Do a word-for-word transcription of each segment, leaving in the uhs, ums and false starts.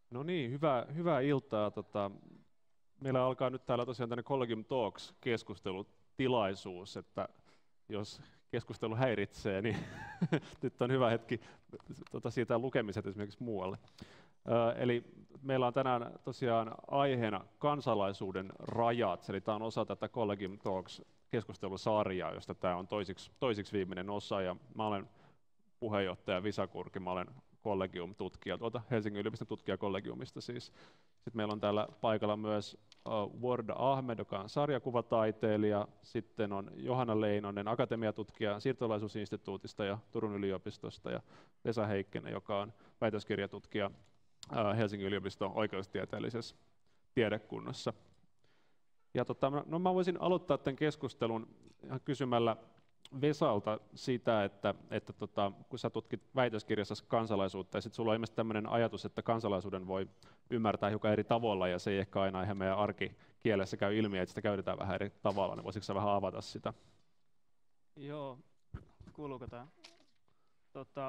No niin, hyvää, hyvää iltaa. Tota, meillä alkaa nyt täällä tosiaan tänne Collegium Talks-keskustelutilaisuus, että jos keskustelu häiritsee, niin nyt on hyvä hetki tota, siitä lukemiset esimerkiksi muualle. Ö, eli meillä on tänään tosiaan aiheena kansalaisuuden rajat, eli tämä on osa tätä Collegium Talks-keskustelusarjaa, josta tämä on toisiksi, toisiksi viimeinen osa, ja mä olen puheenjohtaja Visa Kurki, mä olen Collegium-tutkija, tuolta Helsingin yliopiston tutkijakollegiumista siis. Sitten meillä on täällä paikalla myös uh, Warda Ahmed, joka on sarjakuvataiteilija. Sitten on Johanna Leinonen, akatemiatutkija Siirtolaisuusinstituutista ja Turun yliopistosta. Ja Vesa Heikkinen, joka on väitöskirjatutkija uh, Helsingin yliopiston oikeustieteellisessä tiedekunnassa. Ja tota, no mä voisin aloittaa tämän keskustelun kysymällä Vesalta sitä, että, että tota, kun sä tutkit väitöskirjassasi kansalaisuutta, ja sitten sulla on ilmeisesti tämmöinen ajatus, että kansalaisuuden voi ymmärtää hiukan eri tavalla, ja se ei ehkä aina ihan meidän arkikielessä käy ilmi, että sitä käytetään vähän eri tavalla, niin voisitko sä vähän avata sitä? Joo, kuuluuko tämä? Tota,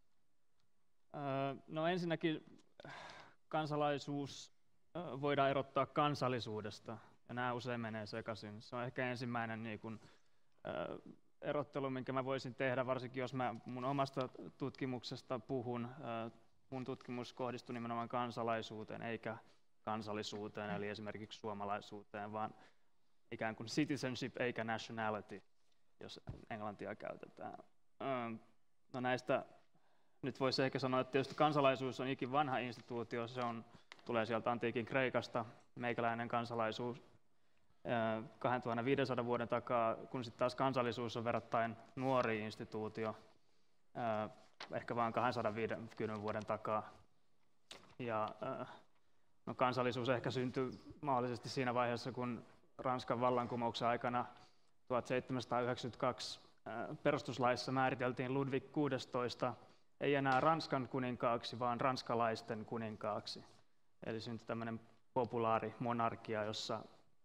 öö, no ensinnäkin kansalaisuus öö, voidaan erottaa kansallisuudesta, ja nämä usein menee sekaisin. Se on ehkä ensimmäinen niin kun, öö, erottelu, minkä mä voisin tehdä, varsinkin jos mä mun omasta tutkimuksesta puhun. Mun tutkimus kohdistui nimenomaan kansalaisuuteen eikä kansallisuuteen, eli esimerkiksi suomalaisuuteen, vaan ikään kuin citizenship eikä nationality, jos englantia käytetään. No näistä nyt voisi ehkä sanoa, että tietysti kansalaisuus on ikin vanha instituutio, se on, tulee sieltä antiikin Kreikasta, meikäläinen kansalaisuus kaksituhattaviisisataa vuoden takaa, kun sitten taas kansallisuus on verrattain nuori instituutio, ehkä vain kaksisataaviisikymmentä vuoden takaa. Ja, no, kansallisuus ehkä syntyi mahdollisesti siinä vaiheessa, kun Ranskan vallankumouksen aikana tuhatseitsemänsataayhdeksänkymmentäkaksi perustuslaissa määriteltiin Ludwig kuudestoista ei enää Ranskan kuninkaaksi, vaan ranskalaisten kuninkaaksi. Eli syntyi tämmöinen populaari monarkia, jossa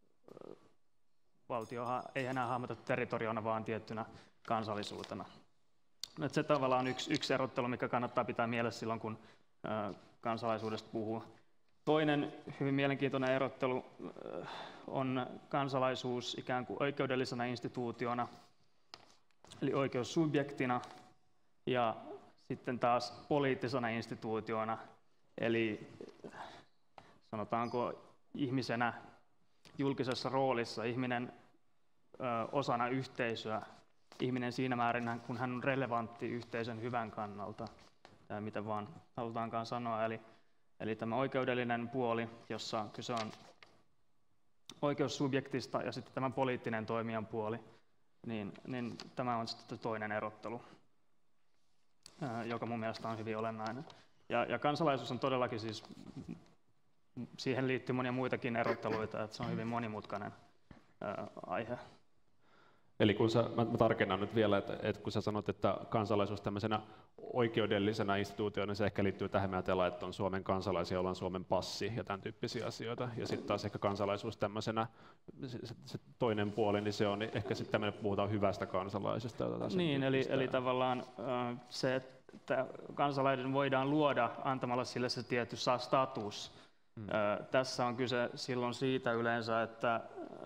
valtio ei enää hahmota territoriona, vaan tiettynä kansallisuutena. Et se tavallaan on yksi, yksi erottelu, mikä kannattaa pitää mielessä silloin, kun kansalaisuudesta puhuu. Toinen hyvin mielenkiintoinen erottelu on kansalaisuus ikään kuin oikeudellisena instituutiona, eli oikeussubjektina, ja sitten taas poliittisena instituutiona, eli sanotaanko ihmisenä julkisessa roolissa, ihminen ö, osana yhteisöä, ihminen siinä määrin, kun hän on relevantti yhteisön hyvän kannalta, tai mitä vaan halutaankaan sanoa. Eli, eli tämä oikeudellinen puoli, jossa kyse on oikeussubjektista, ja sitten tämä poliittinen toimijan puoli, niin, niin tämä on sitten toinen erottelu, ö, joka mun mielestä on hyvin olennainen. Ja, ja kansalaisuus on todellakin siis, siihen liittyy monia muitakin erotteluita, että se on hyvin monimutkainen ää, aihe. Eli kun sä, mä, mä tarkennan nyt vielä, että, että kun sä sanot, että kansalaisuus tämmöisenä oikeudellisena instituutiona, niin se ehkä liittyy tähän, me ajatellaan, että on Suomen kansalaisia, jolla on Suomen passi ja tämän tyyppisiä asioita. Ja sitten taas ehkä kansalaisuus tämmöisenä, se, se toinen puoli, niin se on ehkä sitten tämmöinen, puhutaan hyvästä kansalaisesta. Niin, eli, eli tavallaan äh, se, että kansalainen voidaan luoda antamalla sille se tietty status. Hmm. Äh, tässä on kyse silloin siitä yleensä, että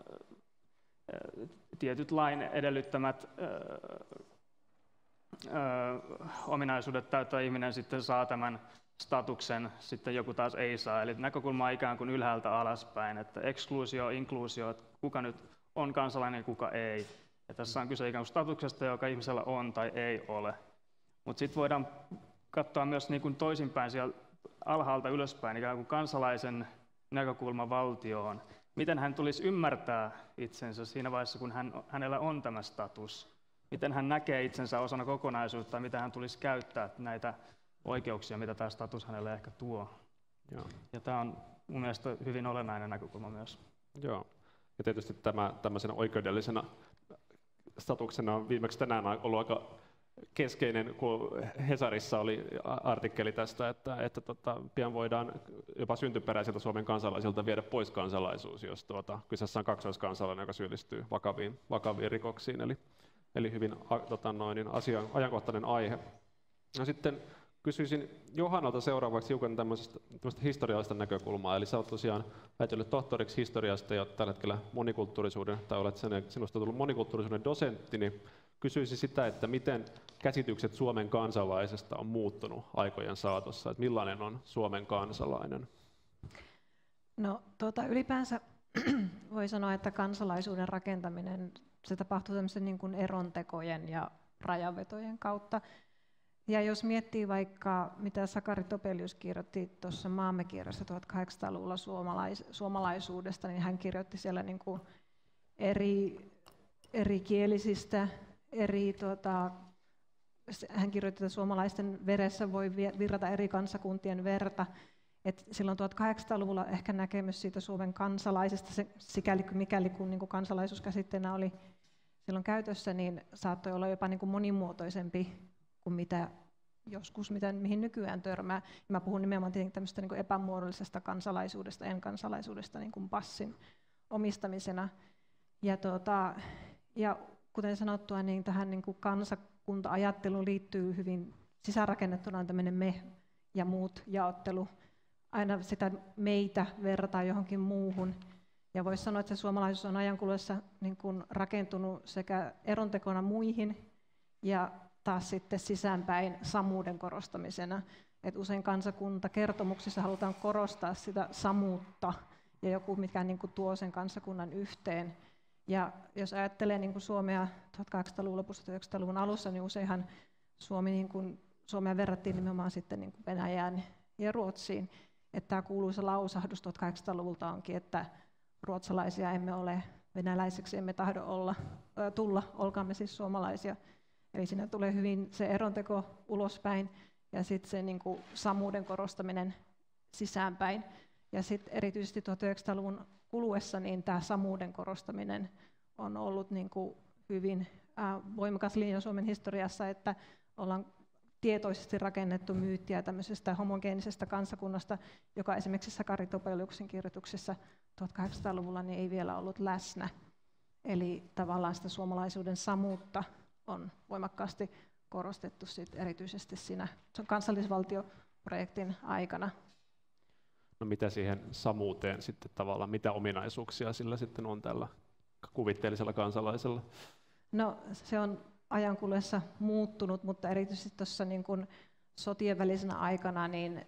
tietyt lain edellyttämät ö, ö, ominaisuudet täyttää ihminen sitten saa tämän statuksen, sitten joku taas ei saa. Eli näkökulma on ikään kuin ylhäältä alaspäin, että ekskluusio, inkluusio, että kuka nyt on kansalainen ja kuka ei. Ja tässä on kyse ikään kuin statuksesta, joka ihmisellä on tai ei ole. Mutta sitten voidaan katsoa myös niin kuin toisinpäin siellä alhaalta ylöspäin, ikään kuin kansalaisen näkökulma valtioon. Miten hän tulisi ymmärtää itsensä siinä vaiheessa, kun hän, hänellä on tämä status? Miten hän näkee itsensä osana kokonaisuutta ja miten hän tulisi käyttää näitä oikeuksia, mitä tämä status hänelle ehkä tuo? Joo. Ja tämä on mun mielestä hyvin olennainen näkökulma myös. Joo. Ja tietysti tämä tämmöisenä oikeudellisena statuksena on viimeksi tänään ollut aika keskeinen, kun Hesarissa oli artikkeli tästä, että, että tota, pian voidaan jopa syntyperäisiltä Suomen kansalaisilta viedä pois kansalaisuus, jos tuota, kyseessä on kaksoiskansalainen, joka syyllistyy vakaviin, vakaviin rikoksiin. Eli, eli hyvin tota, noin, asia, ajankohtainen aihe. No sitten Kysyisin Johannalta seuraavaksi hiukan tämmöisestä, tämmöisestä historiallisesta näkökulmaa. Eli sä oot tosiaan väitellyt tohtoriksi historiasta ja tällä hetkellä monikulttuurisuuden, tai olet sen, sinusta tullut monikulttuurisuuden dosentti, niin kysyisin sitä, että miten käsitykset Suomen kansalaisesta on muuttunut aikojen saatossa, että millainen on Suomen kansalainen? No tuota, ylipäänsä voi sanoa, että kansalaisuuden rakentaminen, se tapahtuu tämmöisen niin kuin erontekojen ja rajanvetojen kautta. Ja jos miettii vaikka, mitä Sakari Topelius kirjoitti tuossa Maamme kirjassa tuhatkahdeksansataaluvulla suomalais- suomalaisuudesta, niin hän kirjoitti siellä niin kuin eri, eri kielisistä, eri, tuota, hän kirjoitti, että suomalaisten veressä voi virrata eri kansakuntien verta. Et silloin tuhatkahdeksansataaluvulla ehkä näkemys siitä Suomen kansalaisesta, se, sikäli mikäli kun niin kuin kansalaisuuskäsitteenä oli silloin käytössä, niin saattoi olla jopa niin kuin monimuotoisempi kuin mitä joskus, mitä, mihin nykyään törmää. Ja mä puhun nimenomaan tämmöistä niin kuin epämuodollisesta kansalaisuudesta, en-kansalaisuudesta niin kuin passin omistamisena. Ja, tuota, ja kuten sanottua, niin tähän niin kuin kansakunta-ajatteluun liittyy hyvin sisäänrakennettuna tämmöinen me ja muut jaottelu. Aina sitä meitä verrataan johonkin muuhun. Ja voisi sanoa, että se suomalaisuus on ajankuluessa niin kuin rakentunut sekä erontekona muihin ja taas sitten sisäänpäin samuuden korostamisena. Et usein kansakuntakertomuksissa halutaan korostaa sitä samuutta ja joku, mikä niin kuin tuo sen kansakunnan yhteen. Ja jos ajattelee niin kuin Suomea tuhatkahdeksansataaluvun lopussa tuhatyhdeksänsataaluvun alussa, niin useinhan Suomi, niin kuin, Suomea verrattiin nimenomaan sitten niin kuin Venäjään ja Ruotsiin. Että tämä kuuluisa lausahdus tuhatkahdeksansataaluvulta onkin, että ruotsalaisia emme ole, venäläiseksi emme tahdo olla, äh, tulla, olkaamme siis suomalaisia. Eli siinä tulee hyvin se eronteko ulospäin ja sitten se niin kuin samuuden korostaminen sisäänpäin. Ja sitten erityisesti tuhatyhdeksänsataaluvun kuluessa niin tämä samuuden korostaminen on ollut niin kuin hyvin äh, voimakas linja Suomen historiassa, että ollaan tietoisesti rakennettu myyttiä tämmöisestä homogeenisesta kansakunnasta, joka esimerkiksi Sakari Topeliuksen kirjoituksessa tuhatkahdeksansataaluvulla niin ei vielä ollut läsnä. Eli tavallaan sitä suomalaisuuden samuutta on voimakkaasti korostettu sit erityisesti siinä kansallisvaltioprojektin aikana. No mitä siihen samuuteen sitten tavallaan, mitä ominaisuuksia sillä sitten on tällä kuvitteellisella kansalaisella? No se on ajankuluessa muuttunut, mutta erityisesti tuossa niin kuin sotien välisenä aikana niin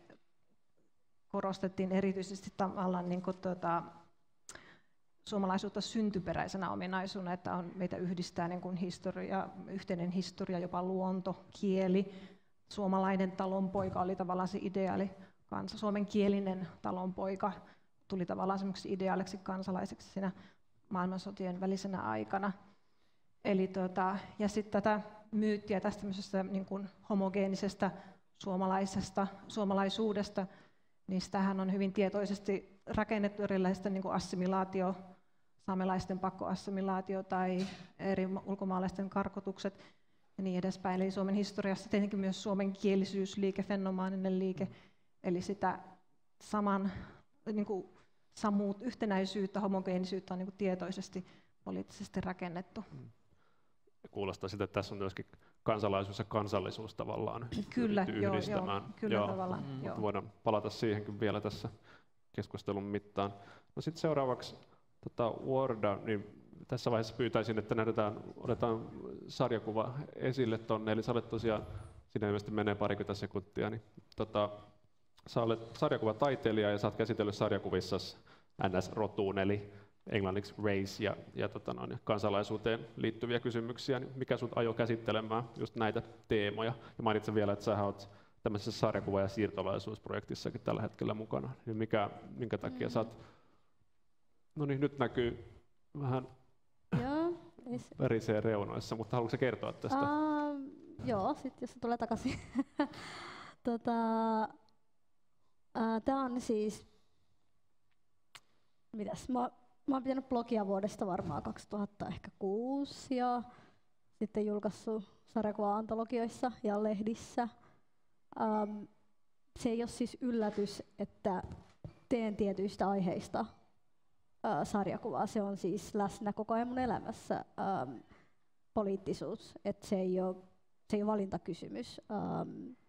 korostettiin erityisesti tavallaan niin kuin tuota, suomalaisuutta syntyperäisenä ominaisuutena, että on, meitä yhdistää niin kuin historia, yhteinen historia, jopa luonto, kieli. Suomalainen talonpoika oli tavallaan se ideaali kansa. Suomenkielinen talonpoika tuli tavallaan semmoiseksi ideaaliksi kansalaiseksi siinä maailmansotien välisenä aikana. Eli tuota, ja sitten tätä myyttiä tästä niin kuin homogeenisesta suomalaisesta, suomalaisuudesta, niin sitähän on hyvin tietoisesti rakennettu erilaisista niin kuin assimilaatio, saamelaisten pakkoassimilaatio tai eri ulkomaalaisten karkotukset ja niin edespäin. Eli Suomen historiassa tietenkin myös suomenkielisyysliike, fenomaaninen liike, eli sitä saman niin kuin samuut, yhtenäisyyttä, homogeenisyyttä on niin kuin tietoisesti poliittisesti rakennettu. Kuulostaa sitä, että tässä on myöskin kansalaisuus ja kansallisuus tavallaan kyllä, yhdistämään. Joo, joo, kyllä joo. tavallaan. Mm. Joo. Voidaan palata siihenkin vielä tässä keskustelun mittaan. No sitten seuraavaksi tota, Warda, niin tässä vaiheessa pyytäisin, että nähdään, otetaan sarjakuva esille tuonne, eli sä olet tosiaan, siinä ilmeisesti menee parikymmentä sekuntia, niin tota, sä olet sarjakuvataiteilija ja sä oot käsitellyt sarjakuvissa N S-rotuun, eli englanniksi race ja, ja tota noin, kansalaisuuteen liittyviä kysymyksiä, niin mikä sut ajoi käsittelemään just näitä teemoja? Ja mainitsen vielä, että sä oot tämmöisessä sarjakuva- ja siirtolaisuusprojektissakin tällä hetkellä mukana. Niin mikä, minkä takia mm. sä oot... No niin, nyt näkyy vähän Joo, värisee reunoissa, mutta haluatko sä kertoa tästä? Uh, joo, sitten jos se tulee takaisin. tota, uh, Tämä on siis... Mitäs? Mä, mä oon pitänyt blogia vuodesta varmaan kaksituhattakuusi ja sitten julkaissut sarjakuva-antologioissa ja lehdissä. Um, se ei ole siis yllätys, että teen tietyistä aiheista uh, sarjakuvaa. Se on siis läsnä koko ajan mun elämässä. Um, poliittisuus, että se ei ole, se ei ole valintakysymys. Um,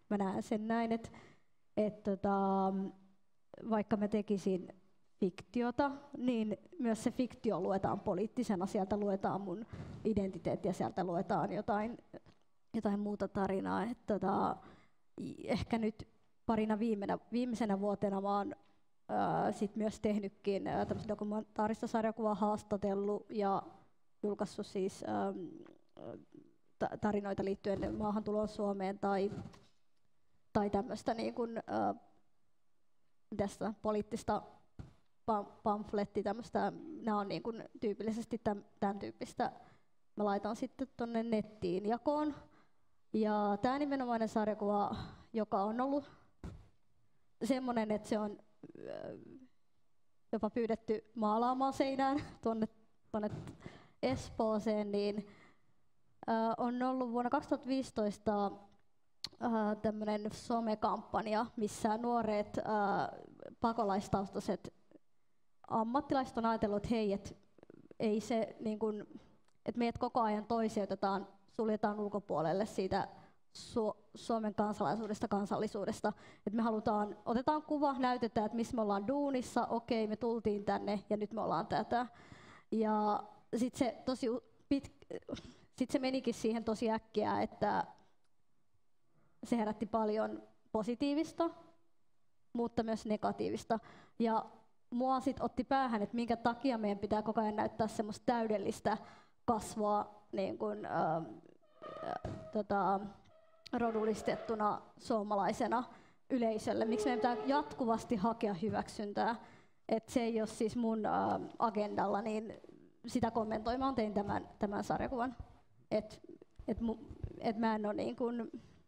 mä näen sen näin, että et tota, vaikka mä tekisin fiktiota, niin myös se fiktio luetaan poliittisena, sieltä luetaan mun identiteettiä, sieltä luetaan jotain, jotain muuta tarinaa. Et tota, ehkä nyt parina viimeinä, viimeisenä vuotena mä oon ää, sit myös tehnytkin ää, tämmöistä dokumentaarista sarjakuvaa, haastatellut ja julkaissut siis ää, tarinoita liittyen maahantuloon Suomeen tai, tai tämmöistä niin kuin, ää, tästä poliittista pamfletti, tämmöistä, nämä on niin kuin tyypillisesti tämän, tämän tyyppistä. Mä laitan sitten tuonne nettiin jakoon. Ja tämä nimenomainen sarjakuva, joka on ollut semmoinen, että se on jopa pyydetty maalaamaan seinään tuonne, tuonne Espooseen, niin äh, on ollut vuonna kaksituhattaviisitoista äh, tämmöinen somekampanja, missä nuoret äh, pakolaistaustaiset ammattilaiset on ajatellut, että hei, et ei se, niin kun, että meidät koko ajan toiseutetaan, suljetaan ulkopuolelle siitä Su- Suomen kansalaisuudesta, kansallisuudesta. Et me halutaan, otetaan kuva, näytetään, että missä me ollaan duunissa, okei, me tultiin tänne ja nyt me ollaan tätä. Ja sitten se, tosi pit- sit se menikin siihen tosi äkkiä, että se herätti paljon positiivista, mutta myös negatiivista. Ja mua sit otti päähän, että minkä takia meidän pitää koko ajan näyttää semmoista täydellistä kasvua niin kun, ää, ää, tota, rodullistettuna suomalaisena yleisölle. Miksi meidän pitää jatkuvasti hakea hyväksyntää? Et se ei ole siis mun ää, agendalla, niin sitä kommentoimaan tein tämän, tämän sarjakuvan. Et, et, et mä en ole niin kun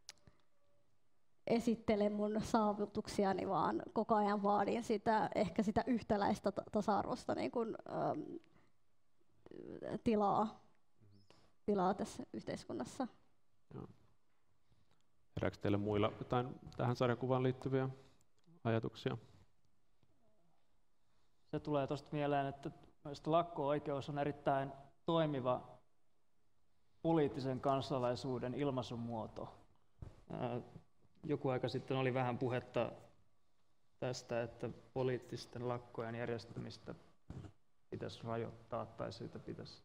esittele mun saavutuksiani, vaan koko ajan vaadin sitä, ehkä sitä yhtäläistä tasa-arvosta niin kun, ähm, tilaa, tilaa tässä yhteiskunnassa. Joo. Herääkö teille muilla jotain tähän sarjakuvaan liittyviä ajatuksia? Se tulee tuosta mieleen, että lakko-oikeus on erittäin toimiva poliittisen kansalaisuuden ilmaisumuoto. Joku aika sitten oli vähän puhetta tästä, että poliittisten lakkojen järjestämistä pitäisi rajoittaa tai siitä, pitäisi,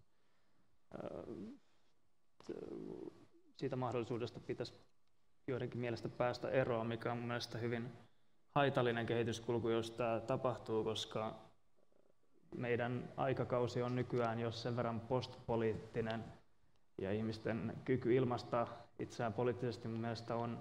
siitä mahdollisuudesta pitäisi joidenkin mielestä päästä eroon, mikä on mun mielestä hyvin haitallinen kehityskulku, jos tämä tapahtuu, koska meidän aikakausi on nykyään jos sen verran postpoliittinen ja ihmisten kyky ilmaista itseään poliittisesti mun mielestä on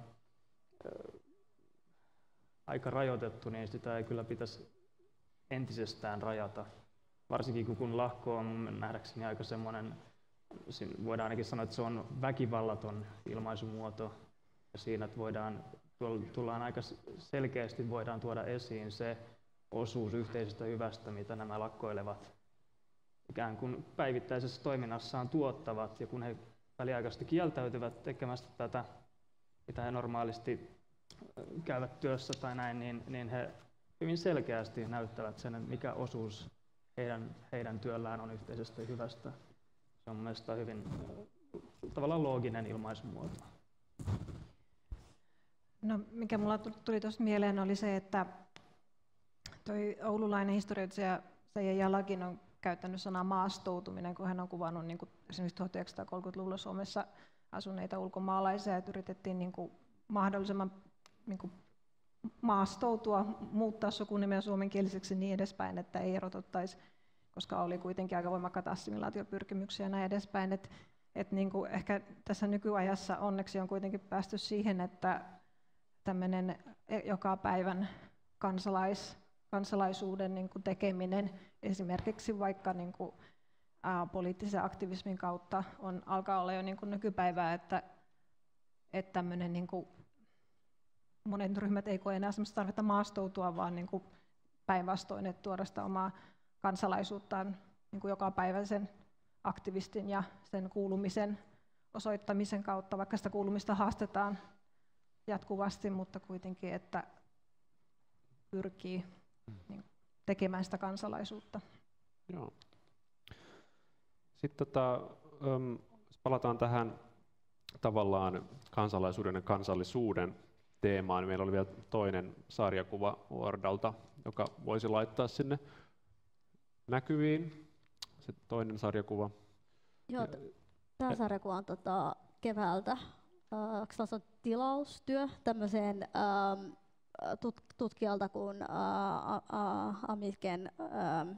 aika rajoitettu, niin sitä ei kyllä pitäisi entisestään rajata. Varsinkin kun lakko on nähdäkseni aika semmoinen, voidaan ainakin sanoa, että se on väkivallaton ilmaisumuoto. Ja siinä että voidaan, tullaan aika selkeästi voidaan tuoda esiin se osuus yhteisestä hyvästä, mitä nämä lakkoilevat ikään kuin päivittäisessä toiminnassaan tuottavat. Ja kun he väliaikaisesti kieltäytyvät tekemästä tätä, mitä he normaalisti käyvät työssä tai näin, niin, niin he hyvin selkeästi näyttävät sen, mikä osuus heidän, heidän työllään on yhteisestä hyvästä. Se on mielestäni hyvin tavallaan looginen ilmaisumuoto. No, mikä mulla tuli tuosta mieleen oli se, että toi oululainen historioitsija Seija Jalakin on käyttänyt sanaa maastoutuminen, kun hän on kuvannut niin kuin esimerkiksi tuhatyhdeksänsataakolmekymmentäluvulla Suomessa asuneita ulkomaalaisia, että yritettiin niin kuin mahdollisimman niin kuin maastoutua, muuttaa sukunimeä suomenkieliseksi niin edespäin, että ei erotuttaisi, koska oli kuitenkin aika voimakkaita assimilaatiopyrkimyksiä ja näin edespäin. Et, et niin kuin ehkä tässä nykyajassa onneksi on kuitenkin päästy siihen, että tämmöinen joka päivän kansalais, kansalaisuuden niin kuin tekeminen, esimerkiksi vaikka niin kuin, ää, poliittisen aktivismin kautta, on, alkaa olla jo niin kuin nykypäivää, että, että tämmöinen niin kuin monet ryhmät ei koe enää sellaista tarvetta maastoutua, vaan niin kuin päinvastoin, että tuoda sitä omaa kansalaisuuttaan niin kuin jokapäiväisen aktivistin ja sen kuulumisen osoittamisen kautta, vaikka sitä kuulumista haastetaan jatkuvasti, mutta kuitenkin, että pyrkii niin, tekemään sitä kansalaisuutta. Joo. Sitten tota, palataan tähän tavallaan kansalaisuuden ja kansallisuuden teemaan. Meillä oli vielä toinen sarjakuva Wordalta, joka voisi laittaa sinne näkyviin. Se toinen sarjakuva. Joo, tämä sarjakuva on tota, keväältä. Uh, se on tilaustyö tämmöiseen uh, tut- tutkijalta kuin uh, uh, Amiken uh,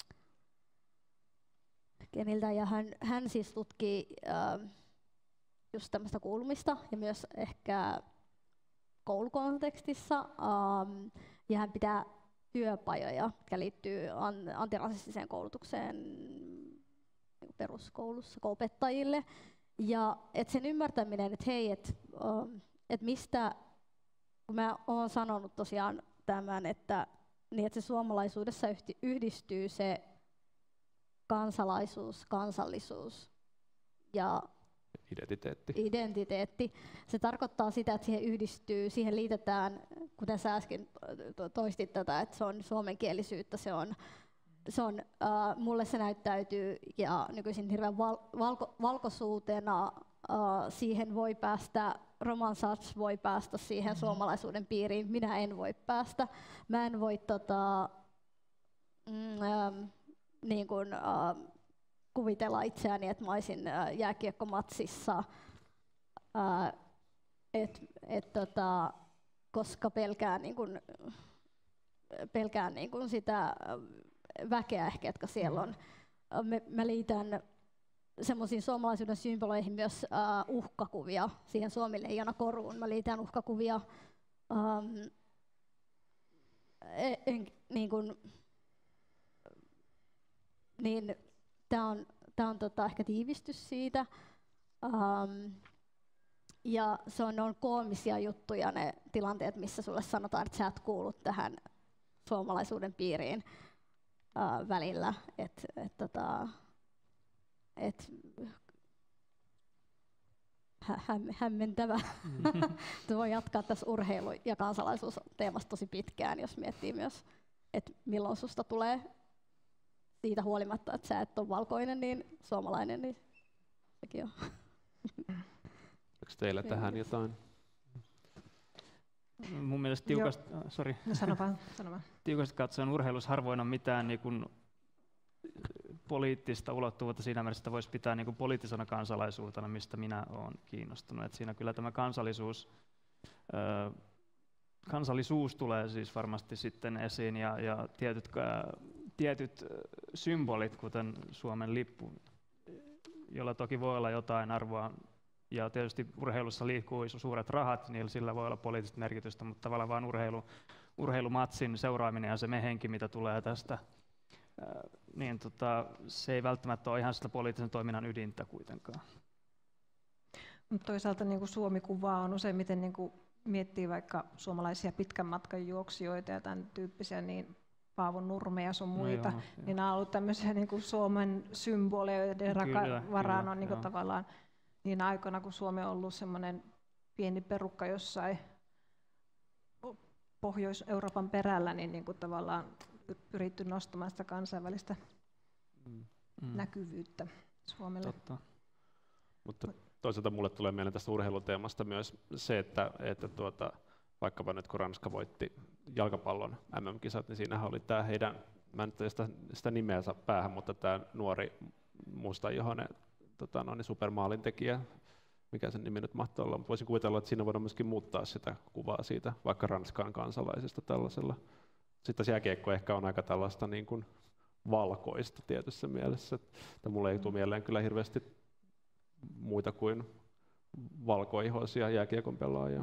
Keniltä, ja hän, hän siis tutkii uh, just tämmöistä kuulumista ja myös ehkä koulukontekstissa, um, ja hän pitää työpajoja, jotka liittyy an- antirasistiseen koulutukseen peruskoulussa opettajille. Ja et sen ymmärtäminen, että hei, että um, et mistä, kun mä oon sanonut tosiaan tämän, että, niin että se suomalaisuudessa yhdistyy se kansalaisuus, kansallisuus ja identiteetti. identiteetti. Se tarkoittaa sitä, että siihen yhdistyy, siihen liitetään, kuten sä äsken toistit tätä, että se on suomenkielisyyttä, se on Se on, uh, mulle se näyttäytyy ja nykyisin hirveän val, valko, valkoisuutena. Uh, siihen voi päästä, Roman Sachs voi päästä siihen suomalaisuuden piiriin, minä en voi päästä. Mä en voi tota, mm, ähm, niin kun, uh, kuvitella itseäni, että mä olisin uh, jääkiekkomatsissa, uh, et, et, tota, koska pelkään, niin kun, pelkään niin kun sitä väkeä ehkä, jotka siellä on. Me, mä liitän semmoisiin suomalaisuuden symboleihin myös uh, uhkakuvia, siihen Suomi-leijona koruun. Mä liitän uhkakuvia, um, en, niin kun, niin tää on, tää on tota, ehkä tiivistys siitä. Um, ja se on, on koomisia juttuja ne tilanteet, missä sulle sanotaan, että sä et kuulu tähän suomalaisuuden piiriin. Uh, välillä, että et, tota, et, hä, hämmentävä. Mm-hmm. Voi jatkaa tässä urheilu- ja kansalaisuusteemasta tosi pitkään, jos miettii myös, että milloin susta tulee siitä huolimatta, että sä et ole valkoinen, niin suomalainen, niin sekin on. Onko teillä tähän jotain? Mun mielestä tiukasti, sorry. No, sano vaan, sano vaan. tiukasti katsoen urheilussa harvoin on mitään niin kuin poliittista ulottuvuutta siinä mielessä, että voisi pitää niin kuin poliittisena kansalaisuutena, mistä minä olen kiinnostunut. Et siinä kyllä tämä kansallisuus, ö, kansallisuus tulee siis varmasti sitten esiin ja, ja tietyt, tietyt symbolit, kuten Suomen lippu, jolla toki voi olla jotain arvoa. Ja tietysti urheilussa liikkuu suuret rahat, niin sillä voi olla poliittista merkitystä, mutta tavallaan vain urheilu, urheilumatsin seuraaminen ja se mehenki, mitä tulee tästä, ää, niin tota, se ei välttämättä ole ihan sitä poliittisen toiminnan ydintä kuitenkaan. Mutta toisaalta niin kuin Suomi-kuvaa on useimmiten, niin kuin miettii vaikka suomalaisia pitkän matkan juoksijoita ja tämän tyyppisiä, niin Paavo Nurme ja sun muita, no joo, niin nämä on ollut tämmöisiä niin kuin Suomen symboleja, joiden raka- varaan on niin kuin tavallaan niin aikoina, kun Suomi on ollut semmoinen pieni perukka jossain Pohjois-Euroopan perällä, niin, niin kuin tavallaan pyritty nostamaan sitä kansainvälistä mm. näkyvyyttä Suomelle. Totta. Mutta toisaalta mulle tulee mieleen tästä urheiluteemasta myös se, että, että tuota, vaikkapa nyt kun Ranska voitti jalkapallon M M-kisat, niin siinähän oli tämä heidän, mä en nyt sitä, sitä nimeä saa päähän, mutta tämä nuori musta ihonen tota, no, niin supermaalintekijä, mikä sen nimi nyt mahtoi olla, mutta voisin kuvitella, että siinä voidaan myöskin muuttaa sitä kuvaa siitä, vaikka Ranskan kansalaisista tällaisella. Sitten jääkiekko ehkä on aika tällaista niin kuin valkoista tietyssä mielessä, että mulle ei tule mieleen kyllä hirveästi muita kuin valkoihoisia jääkiekon pelaajia.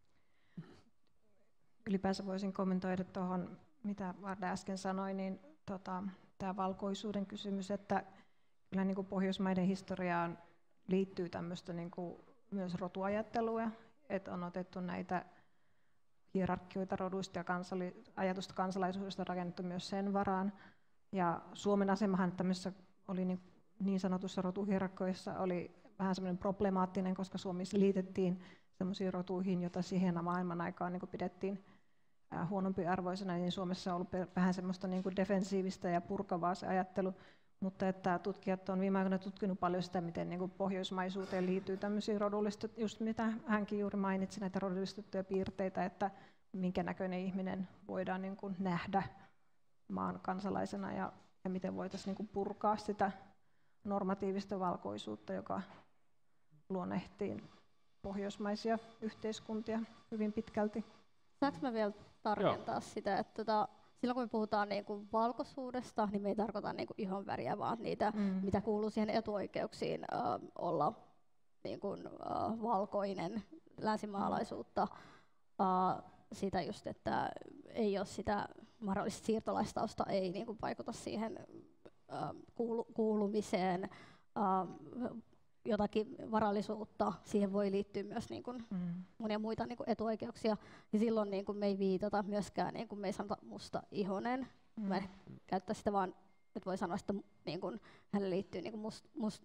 Ylipäänsä voisin kommentoida tuohon, mitä Varda äsken sanoi, niin tota, tämä valkoisuuden kysymys, että kyllä niin kuin Pohjoismaiden historiaan liittyy tämmöistä niin kuin myös rotuajattelua, että on otettu näitä hierarkioita roduista ja kansali- ajatusta kansalaisuudesta rakennettu myös sen varaan. Ja Suomen asemahan tämmöisessä oli niin, niin sanotussa rotuhierarkioissa oli vähän semmoinen problemaattinen, koska Suomessa liitettiin semmoisiin rotuihin, joita siihen maailman aikaan niin pidettiin huonompi arvoisena, niin Suomessa on ollut vähän semmoista niin kuin defensiivistä ja purkavaa se ajattelu. Mutta että tutkijat on viime aikoina tutkinut paljon sitä, miten niin kuin pohjoismaisuuteen liittyy tämmöisiä rodullistettuja, just mitä hänkin juuri mainitsi, näitä rodullistettuja piirteitä, että minkä näköinen ihminen voidaan niin kuin nähdä maan kansalaisena ja, ja miten voitaisiin niin kuin purkaa sitä normatiivista valkoisuutta, joka luonnehtii pohjoismaisia yhteiskuntia hyvin pitkälti. Saanko mä vielä tarkentaa Joo. sitä, että tota, silloin kun me puhutaan niin kuin valkoisuudesta, niin me ei tarkoita niin kuin ihonväriä, vaan niitä, mm. mitä kuuluu siihen etuoikeuksiin äh, olla niin kuin, äh, valkoinen, länsimaalaisuutta, äh, sitä just, että ei ole sitä mahdollista siirtolaistausta, ei niin kuin vaikuta siihen äh, kuulu, kuulumiseen, äh, jotakin varallisuutta, siihen voi liittyä myös niin kuin mm. monia muita niin kuin etuoikeuksia, ja silloin niin kuin me ei viitata myöskään, niin kuin me ei sanota musta ihonen, mm. mä en käyttää sitä vaan, että voi sanoa, että niin kuin hänelle liittyy niin kuin must, must,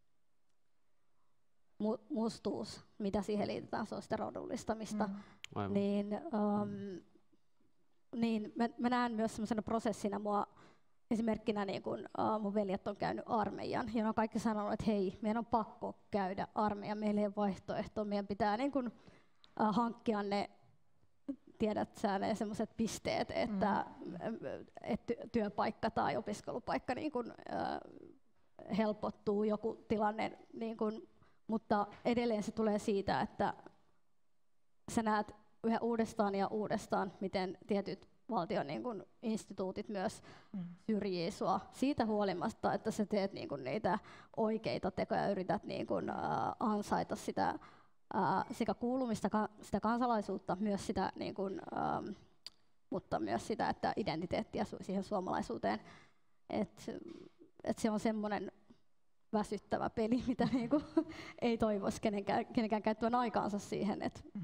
mu, mustuus, mitä siihen liitetään, se on sitä rodullistamista, mm. niin, um, niin mä, mä näen myös sellaisena prosessina mua. Esimerkkinä niin kun, uh, mun veljet on käynyt armeijan ja ne on kaikki sanonut, että hei, meidän on pakko käydä armeijan, meillä ei ole vaihtoehtoa, meidän pitää niin kun, uh, hankkia ne, tiedät sä, ne sellaiset pisteet, että mm. et työpaikka tai opiskelupaikka niin kun, uh, helpottuu joku tilanne, niin kun, mutta edelleen se tulee siitä, että sä näet yhä uudestaan ja uudestaan, miten tietyt valtion niin kun, instituutit myös mm. syrjii sua siitä huolimatta, että sä teet niin kun, niitä oikeita tekoja ja yrität niin kun, uh, ansaita sitä uh, sekä kuulumista, ka- sitä kansalaisuutta, myös sitä, niin kun, um, mutta myös sitä, että identiteettiä su- siihen suomalaisuuteen. Et, et se on semmoinen väsyttävä peli, mitä niin kun, ei toivoisi kenenkään, kenenkään käyttävän aikaansa siihen. Et. Mm.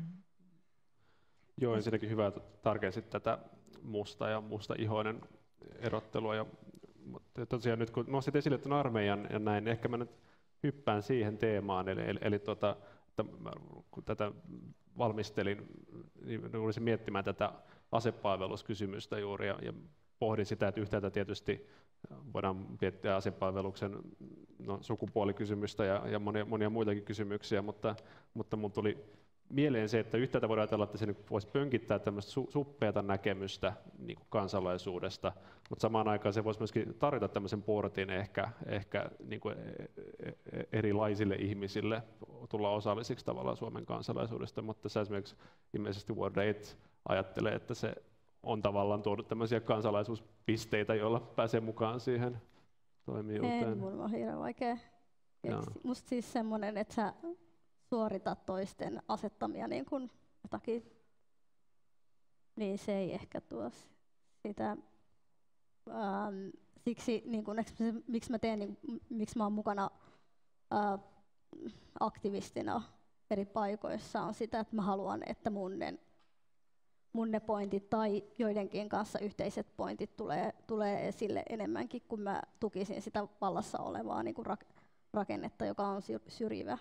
Joo, ensinnäkin hyvä, että tarkensit tätä musta ja musta ihoinen erottelua. Ja, mutta tosiaan nyt kun nostit esille tuon armeijan ja näin, ehkä mä nyt hyppään siihen teemaan. Eli, eli, eli tota, että kun tätä valmistelin, niin olisin miettimään tätä asepalveluskysymystä juuri ja, ja pohdin sitä, että yhtäältä tietysti voidaan miettiä asepalveluksen no, sukupuolikysymystä ja, ja monia, monia muitakin kysymyksiä, mutta, mutta mun tuli mieleen se, että yhtäältä voidaan ajatella, että se voisi pönkittää tämmöistä su- suppeata näkemystä niin kuin kansalaisuudesta, mutta samaan aikaan se voisi myöskin tarjota tämmöisen portin ehkä, ehkä niin kuin erilaisille ihmisille tulla osallisiksi tavallaan Suomen kansalaisuudesta, mutta sä esimerkiksi ilmeisesti World Aid ajattelee, että se on tavallaan tuonut tämmöisiä kansalaisuuspisteitä, joilla pääsee mukaan siihen toimijuuteen. Ei, mun on hirveän vaikea. Musta siis semmoinen, että sä suorita toisten asettamia niin kuin jotakin, niin se ei ehkä tuo sitä. Ähm, siksi, niin kuin, miksi mä teen, niin, miksi mä oon mukana äh, aktivistina eri paikoissa, on sitä, että mä haluan, että mun ne, mun ne pointit tai joidenkin kanssa yhteiset pointit tulee, tulee esille enemmänkin, kun mä tukisin sitä vallassa olevaa niin kuin rakennetta, joka on syrjivä.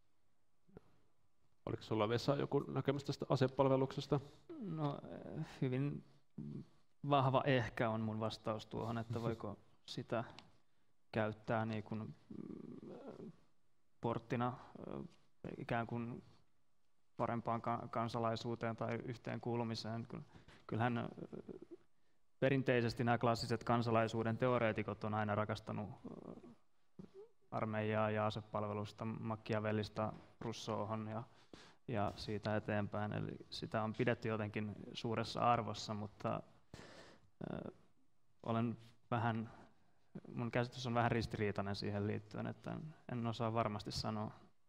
Oliko sinulla, Vesa, joku näkemys tästä asepalveluksesta? No, hyvin vahva ehkä on mun vastaus tuohon, että voiko sitä käyttää niin kuin porttina ikään kuin parempaan kansalaisuuteen tai yhteenkuulumiseen. Kyllähän perinteisesti nämä klassiset kansalaisuuden teoreetikot on aina rakastanut armeijaa ja asepalvelusta, Machiavellista Rousseauhun ja ja siitä eteenpäin. Eli sitä on pidetty jotenkin suuressa arvossa, mutta äh, olen vähän, mun käsitys on vähän ristiriitainen siihen liittyen, että en, en osaa varmasti sanoa.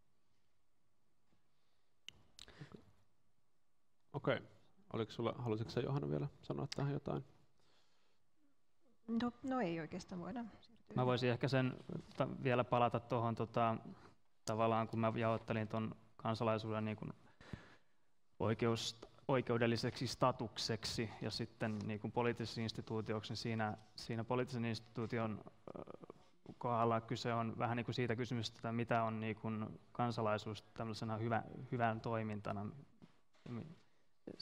Okei. Okay. Oliko sulla, halusitko sä, Johanna, vielä sanoa tähän jotain? No, no ei oikeastaan voida siirtyä. Mä voisin ehkä sen ta, vielä palata tuohon tota, tavallaan, kun mä jaottelin tuon kansalaisuuden niin kuin oikeus, oikeudelliseksi statukseksi ja sitten niin kuin poliittiseksi instituutioksi. Siinä, siinä poliittisen instituution kohdalla kyse on vähän niin kuin siitä kysymystä, että mitä on niin kuin kansalaisuus tällaisena hyvä, hyvän toimintana.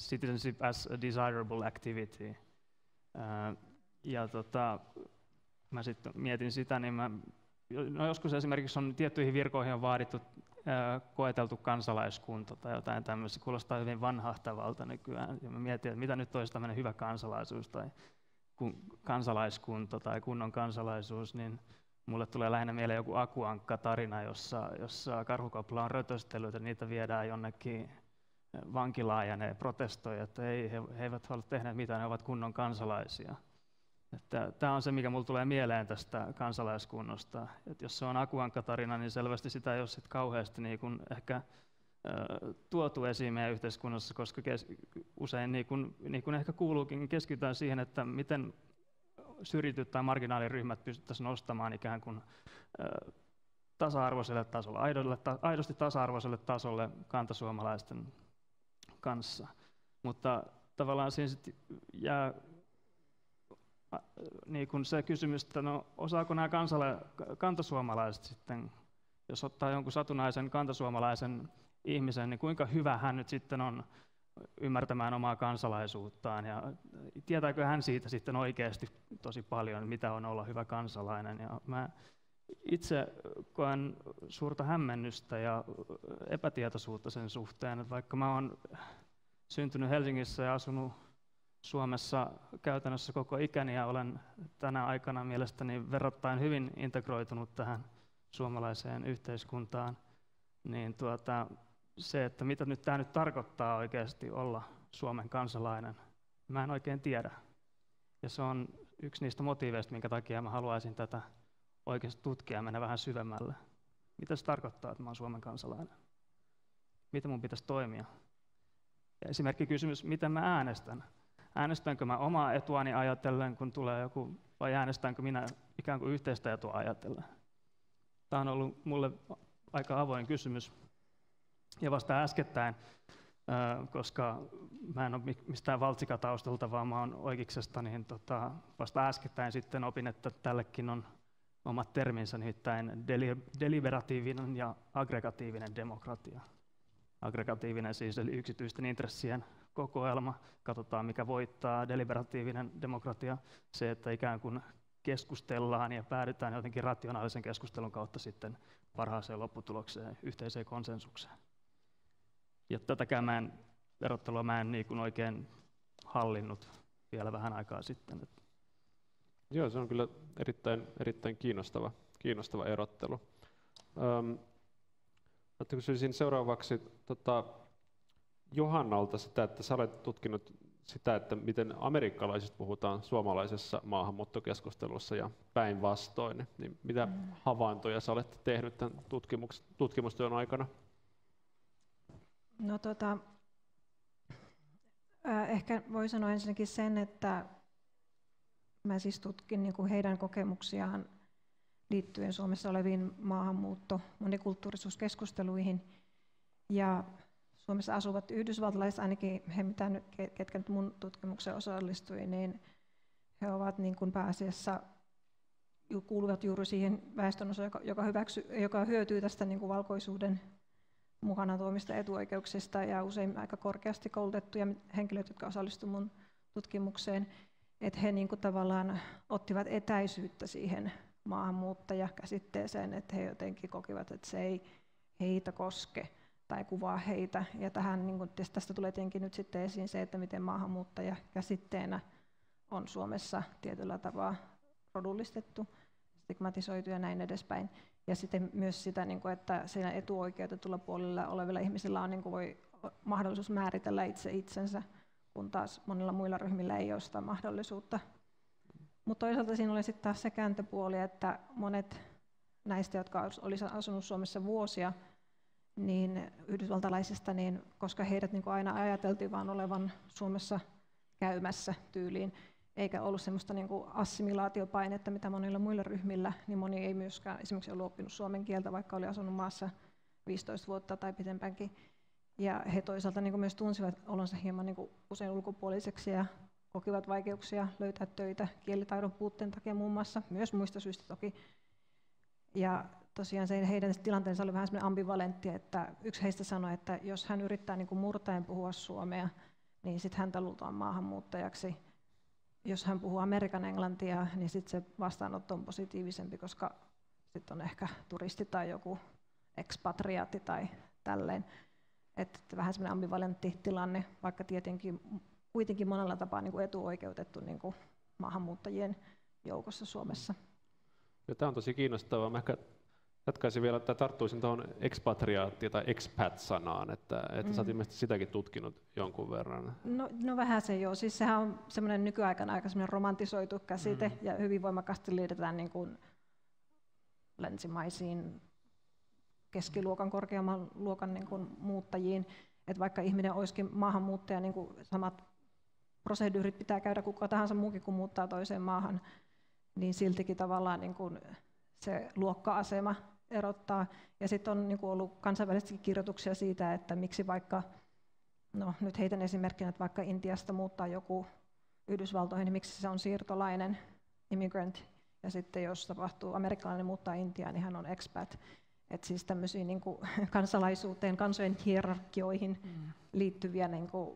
Citizenship as a desirable activity. Ja tota, mä sitten mietin sitä, niin mä, no joskus esimerkiksi on tiettyihin virkoihin on vaadittu ää, koeteltu kansalaiskunta tai jotain tämmöistä, kuulostaa hyvin vanhahtavalta nykyään. Ja mä mietin, että mitä nyt olisi tämmöinen hyvä kansalaisuus tai kun, kansalaiskunta tai kunnon kansalaisuus, niin mulle tulee lähinnä mieleen joku Akuankka-tarina, jossa, jossa karhukopla on rötöstellyt ja niitä viedään jonnekin vankilaan ja ne protestoi, että ei, he, he eivät ole tehneet mitään, ne ovat kunnon kansalaisia. Tämä on se, mikä mulle tulee mieleen tästä kansalaiskunnosta. Et jos se on Akuankka-tarina, niin selvästi sitä ei ole sit kauheasti niin kun ehkä äh, tuotu esiin meidän yhteiskunnassa, koska kes, usein niin kun, niin kun ehkä kuuluukin, keskitytään siihen, että miten syrjityt tai marginaaliryhmät pystyttäisiin nostamaan ikään kuin äh, tasa-arvoiselle tasolle, aidolle, ta, aidosti tasa-arvoiselle tasolle kantasuomalaisten kanssa. Mutta tavallaan siinä sit jää niin kun se kysymys, että no, osaako nämä kansala- kantasuomalaiset sitten, jos ottaa jonkun satunnaisen kantasuomalaisen ihmisen, niin kuinka hyvä hän nyt sitten on ymmärtämään omaa kansalaisuuttaan ja tietääkö hän siitä sitten oikeasti tosi paljon, mitä on olla hyvä kansalainen. Ja mä itse koen suurta hämmennystä ja epätietoisuutta sen suhteen, että vaikka mä oon syntynyt Helsingissä ja asunut Suomessa käytännössä koko ikäni ja olen tänä aikana mielestäni verrattain hyvin integroitunut tähän suomalaiseen yhteiskuntaan, niin tuota, se, että mitä nyt tämä nyt tarkoittaa oikeasti olla Suomen kansalainen, mä en oikein tiedä. Ja se on yksi niistä motiiveista, minkä takia mä haluaisin tätä oikeasti tutkia ja mennä vähän syvemmälle. Mitä se tarkoittaa, että mä olen Suomen kansalainen? Miten mun pitäisi toimia? Ja esimerkki kysymys, miten mä äänestän? Äänestänkö mä omaa etuani ajatellen, kun tulee joku, vai äänestänkö minä ikään kuin yhteistä etua ajatellen? Tämä on ollut mulle aika avoin kysymys. Ja vasta äskettäin, koska mä en ole mistään valtsikataustalta, vaan mä oon oikeiksesta, niin tota, vasta äskettäin sitten opin, että tällekin on omat terminsä, nimittäin deliberatiivinen ja aggregatiivinen demokratia. Aggregatiivinen siis eli yksityisten intressien kokoelma, katsotaan mikä voittaa. Deliberatiivinen demokratia, se, että ikään kuin keskustellaan ja päädytään jotenkin rationaalisen keskustelun kautta sitten parhaaseen lopputulokseen, yhteiseen konsensukseen. Ja tätäkään mä en, erottelua mä en niin kuin oikein hallinnut vielä vähän aikaa sitten. Joo, se on kyllä erittäin, erittäin kiinnostava, kiinnostava erottelu. Öm, kysyisin seuraavaksi tota, Johannalta sitä, että sä olet tutkinut sitä, että miten amerikkalaisista puhutaan suomalaisessa maahanmuuttokeskustelussa ja päinvastoin. Niin mitä mm. havaintoja sä olet tehnyt tämän tutkimus, tutkimustyön aikana? No, tota, äh, ehkä voi sanoa ensinnäkin sen, että mä siis tutkin niin kuin heidän kokemuksiaan liittyen Suomessa oleviin maahanmuutto- monikulttuurisuuskeskusteluihin. Ja Suomessa asuvat yhdysvaltalaiset, ainakin he, mitä nyt, ketkä nyt mun tutkimukseen osallistui, niin he ovat niin kuin pääasiassa kuuluvat juuri siihen väestönosaan, joka, joka, hyväksy, joka hyötyy tästä niin kuin valkoisuuden mukana tuomista etuoikeuksista ja usein aika korkeasti koulutettuja henkilöitä, jotka osallistuivat mun tutkimukseen, että he niin kuin tavallaan ottivat etäisyyttä siihen maahanmuuttajakäsitteeseen, että he jotenkin kokivat, että se ei heitä koske tai kuvaa heitä. Ja tähän, niin kuin, tästä tulee tietenkin nyt sitten esiin se, että miten maahanmuuttaja käsitteenä on Suomessa tietyllä tavalla rodullistettu, stigmatisoitu ja näin edespäin. Ja sitten myös sitä, että siinä etuoikeutetulla puolella olevilla ihmisillä on niin kuin voi mahdollisuus määritellä itse itsensä, kun taas monilla muilla ryhmillä ei ole sitä mahdollisuutta. Mutta toisaalta siinä oli sitten taas se kääntöpuoli, että monet näistä, jotka olisivat asunut Suomessa vuosia, niin yhdysvaltalaisista, niin koska heidät niin kuin aina ajateltiin vain olevan Suomessa käymässä tyyliin, eikä ollut semmoista niin kuin assimilaatiopainetta, mitä monilla muilla ryhmillä, niin moni ei myöskään esimerkiksi ollut oppinut suomen kieltä, vaikka oli asunut maassa viisitoista vuotta tai pitempäänkin. Ja he toisaalta niin kuin myös tunsivat olonsa hieman niin kuin usein ulkopuoliseksi ja kokivat vaikeuksia löytää töitä kielitaidon puutteen takia muun muassa, myös muista syistä toki. Ja tosiaan se heidän tilanteensa oli vähän semmoinen ambivalentti, että yksi heistä sanoi, että jos hän yrittää niin kuin murtaen puhua suomea, niin sitten häntä luultaan maahanmuuttajaksi. jos hän puhuu Amerikan englantia, niin sitten se vastaanotto on positiivisempi, koska sitten on ehkä turisti tai joku ekspatriaatti tai tälleen. Että vähän semmoinen ambivalentti tilanne, vaikka tietenkin kuitenkin monella tapaa niin kuin etuoikeutettu niin kuin maahanmuuttajien joukossa Suomessa. Ja tämä on tosi kiinnostavaa. Mä ehkä jatkaisin vielä, että tarttuisin tuohon ekspatriaatti- tai expat-sanaan, että, että mm. sä oot ilmeisesti sitäkin tutkinut jonkun verran. No, no vähän se joo. Siis sehän on semmoinen nykyaikana aika semmoinen romantisoitu käsite mm. ja hyvin voimakkaasti liitetään niin kuin länsimaisiin keskiluokan, korkeamman luokan niin kuin muuttajiin. Että vaikka ihminen olisikin maahanmuuttaja, niin kuin samat proseduurit pitää käydä kuka tahansa muukin, kun muuttaa toiseen maahan, niin siltikin tavallaan niin kuin se luokka-asema erottaa. Ja sitten on niin kuin ollut kansainvälisesti kirjoituksia siitä, että miksi vaikka, no nyt heitän esimerkkinä, että vaikka Intiasta muuttaa joku Yhdysvaltoihin, niin miksi se on siirtolainen immigrant, ja sitten jos tapahtuu amerikkalainen muuttaa Intiaan, niin hän on expat. Että siis tämmöisiin niin kuin kansalaisuuteen, kansojen hierarkioihin mm. liittyviä niin kuin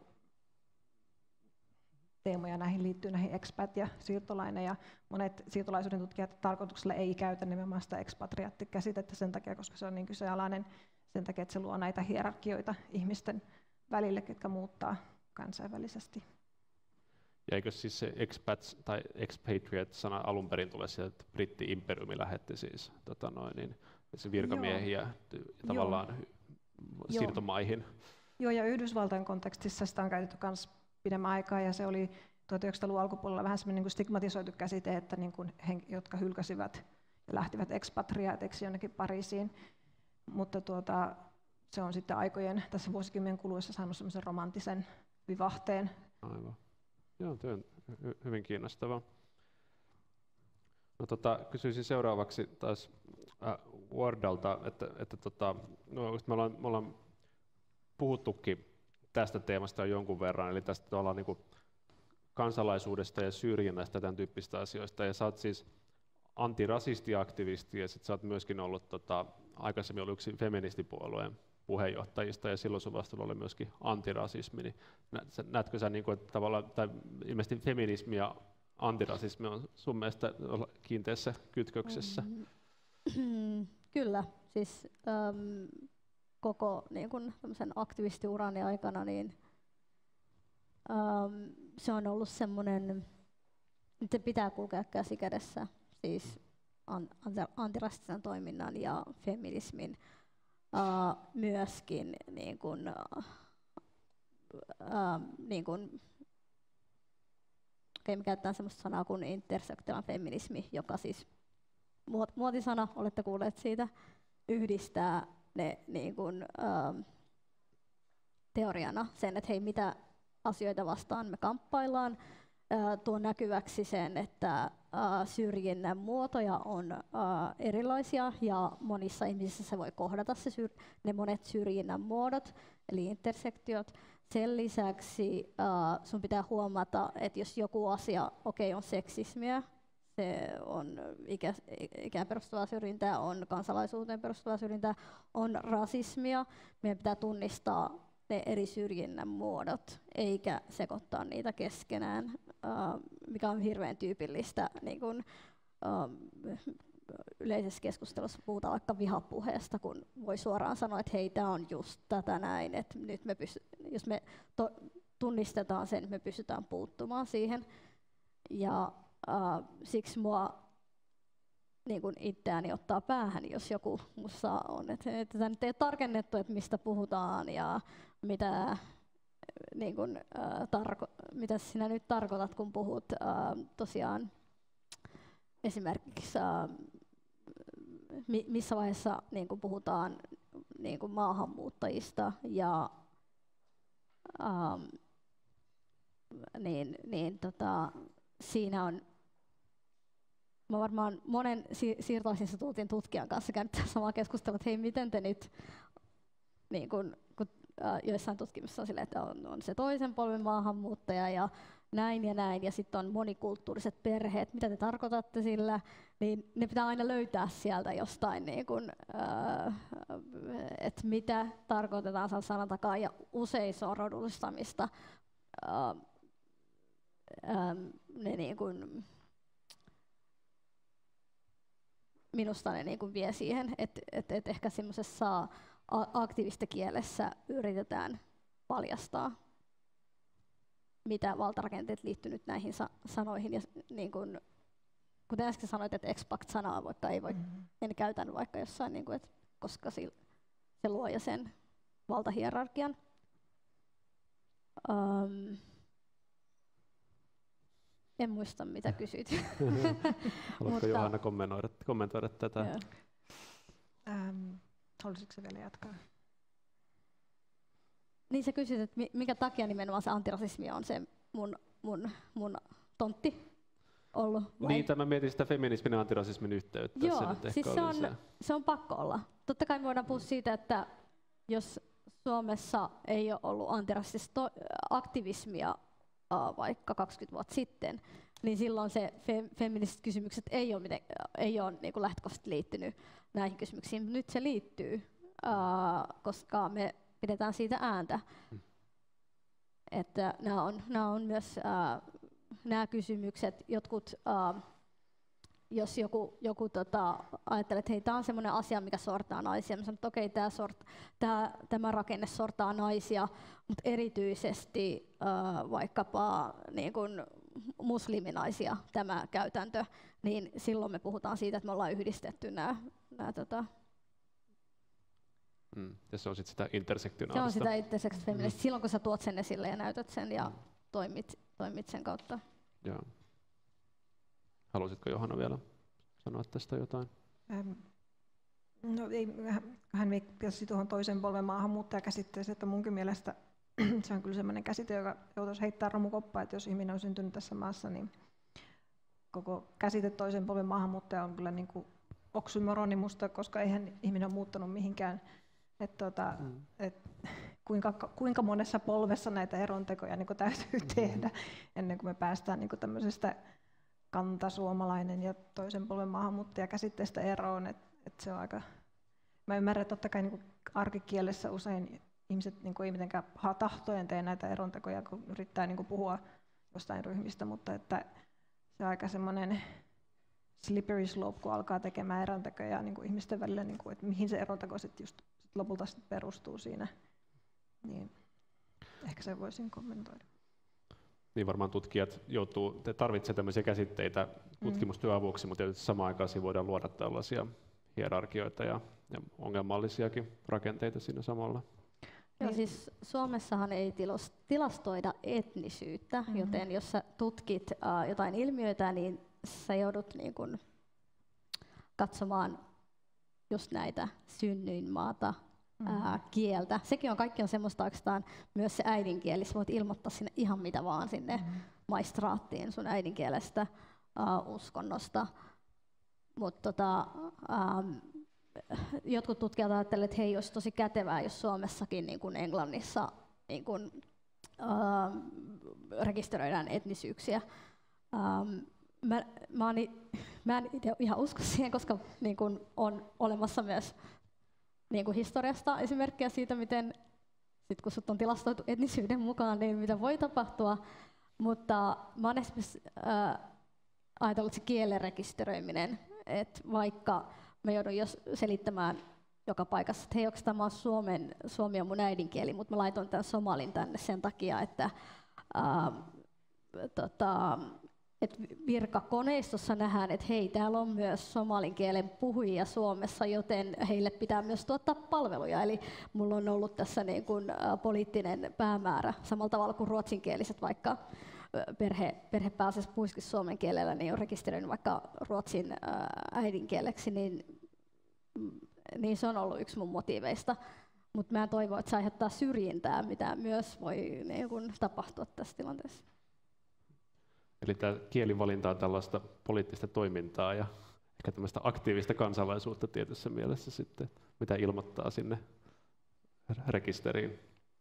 teemoja näihin liittyy näihin expat ja siirtolainen, ja monet siirtolaisuuden tutkijat tarkoituksella ei käytä nimenomaan sitä expatriaattikäsitettä sen takia, koska se on niin kyseenalainen sen takia, että se luo näitä hierarkioita ihmisten välille, jotka muuttaa kansainvälisesti. Ja eikö siis se expats tai expatriate-sana alun perin tulee sieltä, että britti-imperiumi lähetti siis tota noin, niin, se virkamiehiä Joo. tavallaan Joo. siirtomaihin? Joo, ja Yhdysvaltain kontekstissa sitä on käytetty myös pidemmän aikaa, ja se oli tuhatyhdeksänsataaluvun alkupuolella vähän semmoinen niin kuin stigmatisoitu käsite, että niin kuin he, jotka hylkäsivät ja lähtivät ekspatriaateiksi jonnekin Pariisiin, mutta tuota, se on sitten aikojen tässä vuosikymmenen kuluessa saanut semmoisen romanttisen vivahteen. Aivan. Joo, tuo on hy- hyvin kiinnostavaa. No, tota, kysyisin seuraavaksi taas äh, Wardalta, että, että tota, no, me, ollaan, me ollaan puhuttukin tästä teemasta jonkun verran, eli tästä tavallaan niin kuin kansalaisuudesta ja syrjinnästä ja tämän tyyppistä asioista. Ja sä oot siis antirasistiaktivisti, ja sit sä oot myöskin ollut tota, aikaisemmin ollut yksi feministipuolueen puheenjohtajista, ja silloin sun vastuulla oli myöskin antirasismi. Niin näetkö sä, niin kuin, että tavallaan, tai ilmeisesti feminismi ja antirasismi on sun mielestä kiinteässä kytköksessä? Mm, kyllä, siis äm, koko niin kun, aktivistiurani aikana niin, äm, se on ollut semmoinen, että se pitää kulkea käsi kädessä, siis an, antirasistisen toiminnan ja feminismin. Uh, myöskin niin kun, uh, uh, niin kun, okay, me käytetään sellaista sanaa kuin intersektionaalinen feminismi, joka siis muotisana, olette kuulleet siitä, yhdistää ne niin kun, uh, teoriana sen, että hei, mitä asioita vastaan me kamppaillaan, uh, tuo näkyväksi sen, että uh, syrjinnän muotoja on uh, erilaisia ja monissa ihmisissä se voi kohdata se syr- ne monet syrjinnän muodot, eli intersektiot. Sen lisäksi uh, sun pitää huomata, että jos joku asia okay, on seksismiä, se on ikä, ikään perustuvaa syrjintää, on kansalaisuuteen perustuvaa syrjintää, on rasismia, meidän pitää tunnistaa ne eri syrjinnän muodot, eikä sekoittaa niitä keskenään, uh, mikä on hirveän tyypillistä. Niin kun, uh, yleisessä keskustelussa puhutaan vaikka vihapuheesta, kun voi suoraan sanoa, että hei, tämä on just tätä näin, että nyt me pysty- jos me to- tunnistetaan sen, me pystytään puuttumaan siihen. Ja uh, siksi mua niin kun itseäni ottaa päähän, jos joku musta on, että, että tämä nyt ei ole tarkennettu, että mistä puhutaan ja mitä, niin kun, äh, tarko- mitä sinä nyt tarkoitat, kun puhut äh, tosiaan esimerkiksi äh, mi- missä vaiheessa niin kun puhutaan niin kun maahanmuuttajista ja ähm, niin, niin tota, siinä on mä varmaan monen si- siirtolaisinstituutin tutkijan kanssa käynyt samaa keskustelua, että hei, miten te nyt, niin kun, kun äh, joissain tutkimuksissa on silleen, että on, on se toisen polven maahanmuuttaja ja näin ja näin, ja sitten on monikulttuuriset perheet, mitä te tarkoitatte sillä, niin ne pitää aina löytää sieltä jostain, niin kun, äh, että mitä tarkoitetaan sen sanan takaa, ja usein se on rodullistamista. Äh, Ähm, ne niin kuin, minusta ne niin kuin vie siihen, että et, et ehkä semmoisessa aktiivistikielessä yritetään paljastaa, mitä valtarakenteet liittyy nyt näihin sa- sanoihin. Ja niin kuin, kuten äsken sanoit, että expact-sanaa vaikka ei voi, mm-hmm. en käytän vaikka jossain, niin kuin, että koska se, se luo jo sen valtahierarkian. Um, en muista, mitä kysyit. Haluatko Johanna kommentoida, kommentoida tätä? Ähm, haluaisitko se vielä jatkaa? Niin sä kysyt, että minkä takia nimenomaan se antirasismi on se mun, mun, mun tontti ollut? Vai? Niin, tämä mietin sitä feminismin ja antirasismin yhteyttä. Joo, se nyt siis se on, se. se on pakko olla. Totta kai me voidaan puhua siitä, että jos Suomessa ei ole ollut antirasistista aktivismia uh, vaikka kaksikymmentä vuotta sitten, niin silloin se fe- feministiset kysymykset ei ole, miten, ei ole niin kuin lähtökohtaisesti liittynyt näihin kysymyksiin. Nyt se liittyy, uh, koska me pidetään siitä ääntä. Hmm. Että nämä on, nämä on myös uh, nämä kysymykset, jotkut, uh, jos joku, joku tota, ajattelee, että hei, tämä on sellainen asia, mikä sortaa naisia. Mä sanon, että okei, okay, tämä, sort, tämä, tämä rakenne sortaa naisia, mutta erityisesti uh, vaikkapa niin kun musliminaisia tämä käytäntö, niin silloin me puhutaan siitä, että me ollaan yhdistetty nämä, nämä tota, Mm. Ja se on sitten sitä intersektionaalista. Se on sitä intersektionaalista. Mm. Silloin kun sä tuot sen esille ja näytät sen ja mm. toimit, toimit sen kautta. Joo. Haluaisitko Johanna vielä sanoa tästä jotain? Ähm, no ei, hän viittasi tuohon toisen polven maahanmuuttajakäsitteeseen, että munkin mielestä se on kyllä sellainen käsite, joka joutuisi heittää romukoppaa, että jos ihminen on syntynyt tässä maassa, niin koko käsite toisen polven maahanmuuttaja on kyllä niin kuin oksymoroni musta, koska eihän ihminen ole muuttanut mihinkään. Et tota, mm. et kuinka, kuinka monessa polvessa näitä erontekoja niin kuin täytyy mm. tehdä ennen kuin me päästään niin kuin tämmöisestä kantasuomalainen ja toisen polven maahanmuuttaja käsitteestä eroon. Et, et se on aika, mä ymmärrän, että totta kai niin kuin arkikielessä usein ihmiset niin kuin ei mitenkään tahtojen tee näitä erontekoja, kun yrittää niin kuin puhua jostain ryhmistä, mutta että se on aika semmoinen slippery slope, kun alkaa tekemään erontekoja niin kuin ihmisten välillä, niin kuin, että mihin se eronteko sit just sit lopulta sit perustuu siinä. Niin ehkä se voisin kommentoida. Niin varmaan tutkijat joutuu, te tarvitsevat tämmöisiä käsitteitä tutkimustyön avuksi, mutta tietysti samaan aikaan siinä voidaan luoda tällaisia hierarkioita ja, ja ongelmallisiakin rakenteita siinä samalla. Joo, siis Suomessahan ei tilos, tilastoida etnisyyttä, mm-hmm. joten jos sä tutkit uh, jotain ilmiöitä, niin sä joudut niin kun katsomaan just näitä synnyinmaata, mm-hmm. ää, kieltä. Sekin on kaikki on semmoista oikeastaan myös se äidinkieli. Sä voit ilmoittaa sinne ihan mitä vaan sinne mm-hmm. maistraattiin sun äidinkielestä, ää, uskonnosta. Mut tota, ähm, jotkut tutkijat ajattelevat, että hei, olisi tosi kätevää, jos Suomessakin niin kuin Englannissa niin kuin, ähm, rekisteröidään etnisyyksiä. Ähm, Mä, mä, niin, mä en itse ihan usko siihen, koska niin kun on olemassa myös niin kun historiasta esimerkkejä siitä, miten sit kun sut on tilastoitu etnisyyden mukaan, niin mitä voi tapahtua. Mutta mä oon esimerkiksi äh, ajatellut se kielen rekisteröiminen, että vaikka mä joudun jos selittämään joka paikassa, että hei, onko tämä Suomen, suomi on mun äidinkieli, mutta mä laitoin tämän somalin tänne sen takia, että äh, tota, et virkakoneistossa nähdään, että hei, täällä on myös somalin kielen puhujia Suomessa, joten heille pitää myös tuottaa palveluja. Eli mulla on ollut tässä niin kuin, ä, poliittinen päämäärä, samalla tavalla kuin ruotsinkieliset, vaikka perhe, perhe pääsisi puhuisikin suomen kielellä, niin on rekisteröinyt vaikka ruotsin ä, äidinkieleksi, niin, niin se on ollut yksi mun motiiveista. Mutta mä toivon, että se aiheuttaa syrjintää, mitä myös voi niin kuin, tapahtua tässä tilanteessa. Eli tämä kielivalinta on tällaista poliittista toimintaa ja ehkä tämmöistä aktiivista kansalaisuutta tietyssä mielessä sitten, mitä ilmoittaa sinne rekisteriin.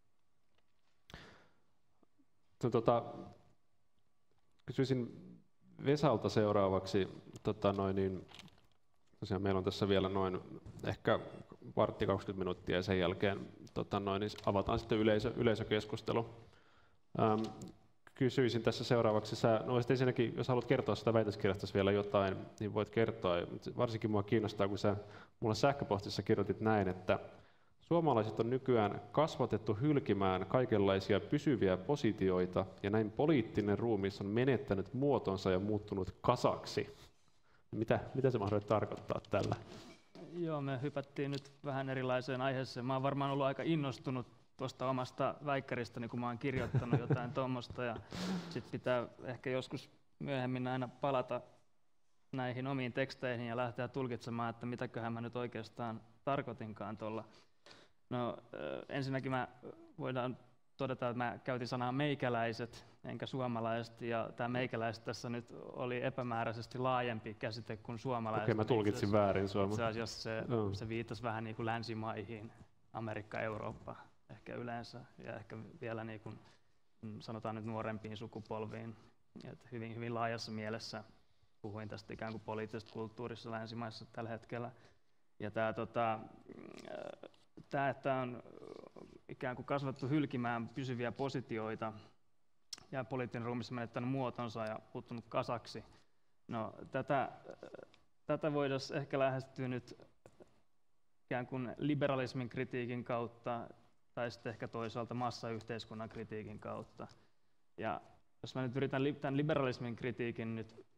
Tota, kysyisin Vesalta seuraavaksi. Tota noin, niin, tosiaan meillä on tässä vielä noin ehkä vartti kaksikymmentä minuuttia ja sen jälkeen tota noin, niin avataan sitten yleisö, yleisökeskustelu. Ähm, kysyisin tässä seuraavaksi. Sä, no ensinnäkin, jos haluat kertoa sitä väitöskirjasta vielä jotain, niin voit kertoa. Varsinkin mua kiinnostaa, kun sä mulle sähköpostissa kirjoitit näin, että suomalaiset on nykyään kasvatettu hylkimään kaikenlaisia pysyviä positioita, ja näin poliittinen ruumis on menettänyt muotonsa ja muuttunut kasaksi. Mitä, mitä se mahdollisesti tarkoittaa tällä? Joo, me hypättiin nyt vähän erilaiseen aiheeseen. Mä oon varmaan ollut aika innostunut tuosta omasta väikkäristä, kun mä oon kirjoittanut jotain tuommoista, ja sitten pitää ehkä joskus myöhemmin aina palata näihin omiin teksteihin ja lähteä tulkitsemaan, että mitäköhän mä nyt oikeastaan tarkoitinkaan tuolla. No ensinnäkin mä voidaan todeta, että mä käytin sanaa meikäläiset enkä suomalaiset, ja tämä meikäläiset tässä nyt oli epämääräisesti laajempi käsite kuin suomalaiset. Okei, mä tulkitsin väärin suomalaiset. Itse asiassa se, no. se viittasi vähän niin kuin länsimaihin, Amerikka, Eurooppa ehkä yleensä, ja ehkä vielä niin kuin, sanotaan nyt nuorempiin sukupolviin. Et hyvin, hyvin laajassa mielessä puhuin tästä ikään kuin poliittisesta kulttuurissa länsimaissa tällä hetkellä. Ja tämä, tota, tämä, että on ikään kuin kasvattu hylkimään pysyviä positioita ja poliittinen ruumis menettänyt muotonsa ja puuttunut kasaksi. No, tätä, tätä voidaan ehkä lähestyä nyt ikään kuin liberalismin kritiikin kautta tai sitten ehkä toisaalta massayhteiskunnan kritiikin kautta. Ja jos mä nyt yritän tämän liberalismin kritiikin nyt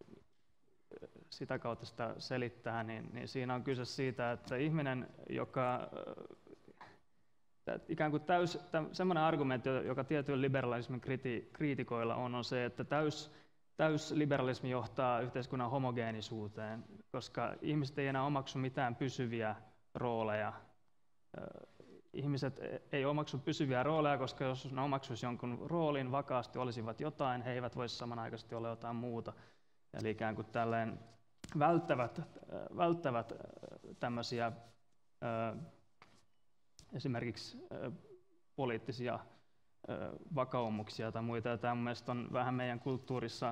sitä kautta sitä selittää, niin, niin siinä on kyse siitä, että ihminen, joka ikään kuin täys, semmoinen argumentti, joka tietyillä liberalismin kriti, kriitikoilla on, on se, että täys, täysliberalismi johtaa yhteiskunnan homogeenisuuteen, koska ihmiset ei enää omaksu mitään pysyviä rooleja. Ihmiset ei omaksu pysyviä rooleja, koska jos ne omaksuisi jonkun roolin, vakaasti olisivat jotain, he eivät voisi samanaikaisesti olla jotain muuta. Eli ikään kuin tälleen välttävät, välttävät tämmöisiä esimerkiksi poliittisia vakaumuksia tai muita. Ja tämä mielestäni on vähän meidän kulttuurissa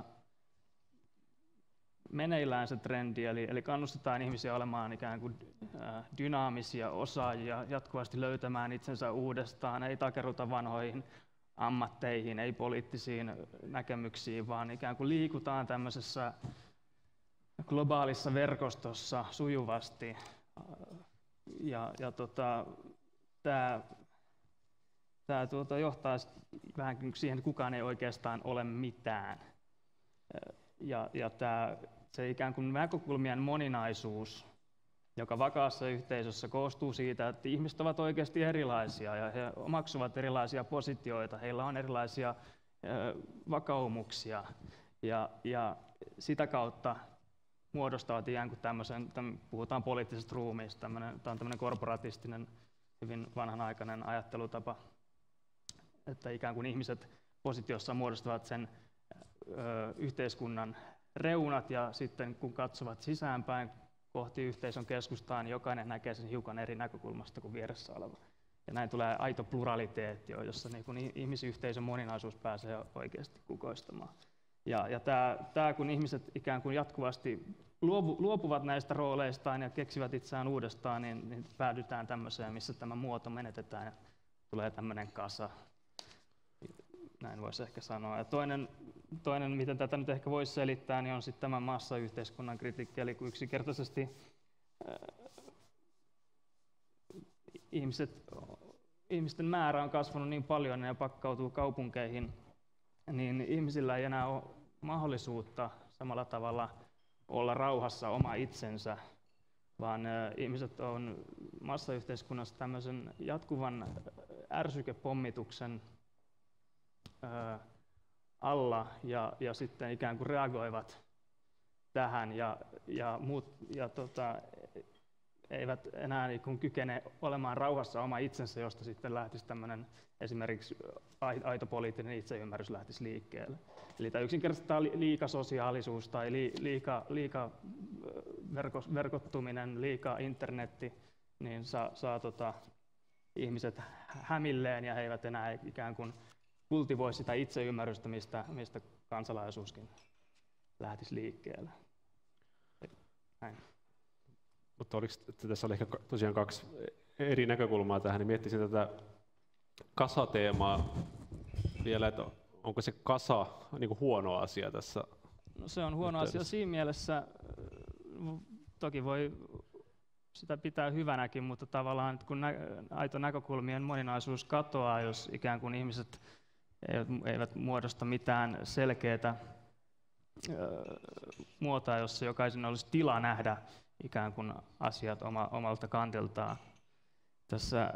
meneillään se trendi, eli, eli kannustetaan ihmisiä olemaan ikään kuin dynaamisia osaajia, jatkuvasti löytämään itsensä uudestaan, ei takerruta vanhoihin ammatteihin, ei poliittisiin näkemyksiin, vaan ikään kuin liikutaan tämmöisessä globaalissa verkostossa sujuvasti. Ja, ja tota, tämä tämä tuota, johtaa vähän siihen, että kukaan ei oikeastaan ole mitään. Ja, ja tämä, se ikään kuin näkökulmien moninaisuus, joka vakaassa yhteisössä koostuu siitä, että ihmiset ovat oikeasti erilaisia ja he omaksuvat erilaisia positioita, heillä on erilaisia ö, vakaumuksia ja, ja sitä kautta muodostavat ikään kuin tämmöisen, tämän, puhutaan poliittisesta ruumiista, tämä on tämmöinen korporatistinen, hyvin vanhanaikainen ajattelutapa, että ikään kuin ihmiset positiossa muodostavat sen ö, yhteiskunnan reunat ja sitten kun katsovat sisäänpäin kohti yhteisön keskustaa, niin jokainen näkee sen hiukan eri näkökulmasta kuin vieressä oleva. Ja näin tulee aito pluraliteetti, jossa niin kuin ihmisyhteisön moninaisuus pääsee oikeasti kukoistamaan. Ja, ja tämä, tämä, kun ihmiset ikään kuin jatkuvasti luovu, luopuvat näistä rooleistaan ja keksivät itseään uudestaan, niin, niin päädytään tämmöiseen, missä tämä muoto menetetään ja tulee tämmöinen kasa. Näin voisi ehkä sanoa. Ja toinen, toinen, miten tätä nyt ehkä voisi selittää, niin on sitten tämä massayhteiskunnan kritiikki, eli kun yksinkertaisesti äh, ihmiset, ihmisten määrä on kasvanut niin paljon ja ne pakkautuu kaupunkeihin, niin ihmisillä ei enää ole mahdollisuutta samalla tavalla olla rauhassa oma itsensä, vaan äh, ihmiset on massayhteiskunnassa tämmöisen jatkuvan ärsykepommituksen äh, alla ja, ja sitten ikään kuin reagoivat tähän ja, ja, muut, ja tota, eivät enää niin kuin kykene olemaan rauhassa oma itsensä, josta sitten lähtisi tämmöinen esimerkiksi aito poliittinen itseymmärrys lähtisi liikkeelle. Eli tämä yksinkertaisesti tämä liikasosiaalisuus tai liika, liika verkottuminen, liika internetti, niin saa, saa tota, ihmiset hämilleen ja he eivät enää ikään kuin kultivoi sitä itseymmärrystä, mistä, mistä kansalaisuuskin lähtisi liikkeelle. Näin. Mutta oliko, tässä oli ehkä tosiaan kaksi eri näkökulmaa tähän, niin miettisin tätä kasateemaa vielä, että onko se kasa niin kuin huono asia tässä? No, se on huono asia siinä mielessä, toki voi sitä pitää hyvänäkin, mutta tavallaan kun nä- aito näkökulmien moninaisuus katoaa, jos ikään kuin ihmiset eivät, eivät muodosta mitään selkeää muotoa, jossa jokaisen olisi tila nähdä ikään kuin asiat oma, omalta kantiltaan. Tässä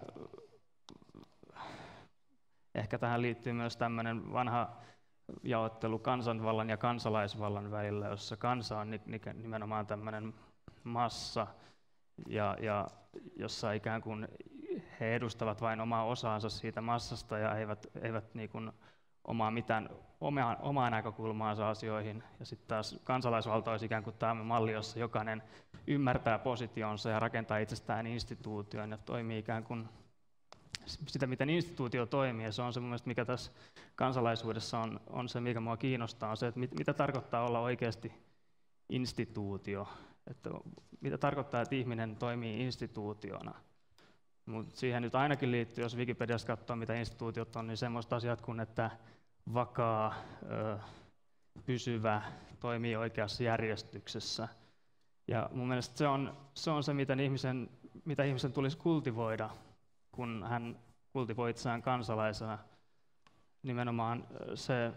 ehkä tähän liittyy myös tämmöinen vanha jaottelu kansanvallan ja kansalaisvallan välillä, jossa kansa on nimenomaan tämmöinen massa, ja, ja jossa ikään kuin he edustavat vain omaa osaansa siitä massasta ja eivät, eivät niin kuin omaa mitään omaa, omaa näkökulmaansa asioihin. Ja sitten taas kansalaisvalta olisi ikään kuin tämä malli, jossa jokainen ymmärtää positionsa ja rakentaa itsestään instituution ja toimii ikään kuin sitä, miten instituutio toimii. Ja se on se, mikä tässä kansalaisuudessa on, on se, mikä minua kiinnostaa, on se, että mit, mitä tarkoittaa olla oikeasti instituutio. Että mitä tarkoittaa, että ihminen toimii instituutiona. Mut siihen nyt ainakin liittyy, jos Wikipediasta katsoo, mitä instituutiot on, niin semmoista asiat kuin, että vakaa, ö, pysyvä, toimii oikeassa järjestyksessä. Ja mun mielestä se on se, on se mitä, ihmisen, mitä ihmisen tulisi kultivoida, kun hän kultivoi itseään kansalaisena. Nimenomaan se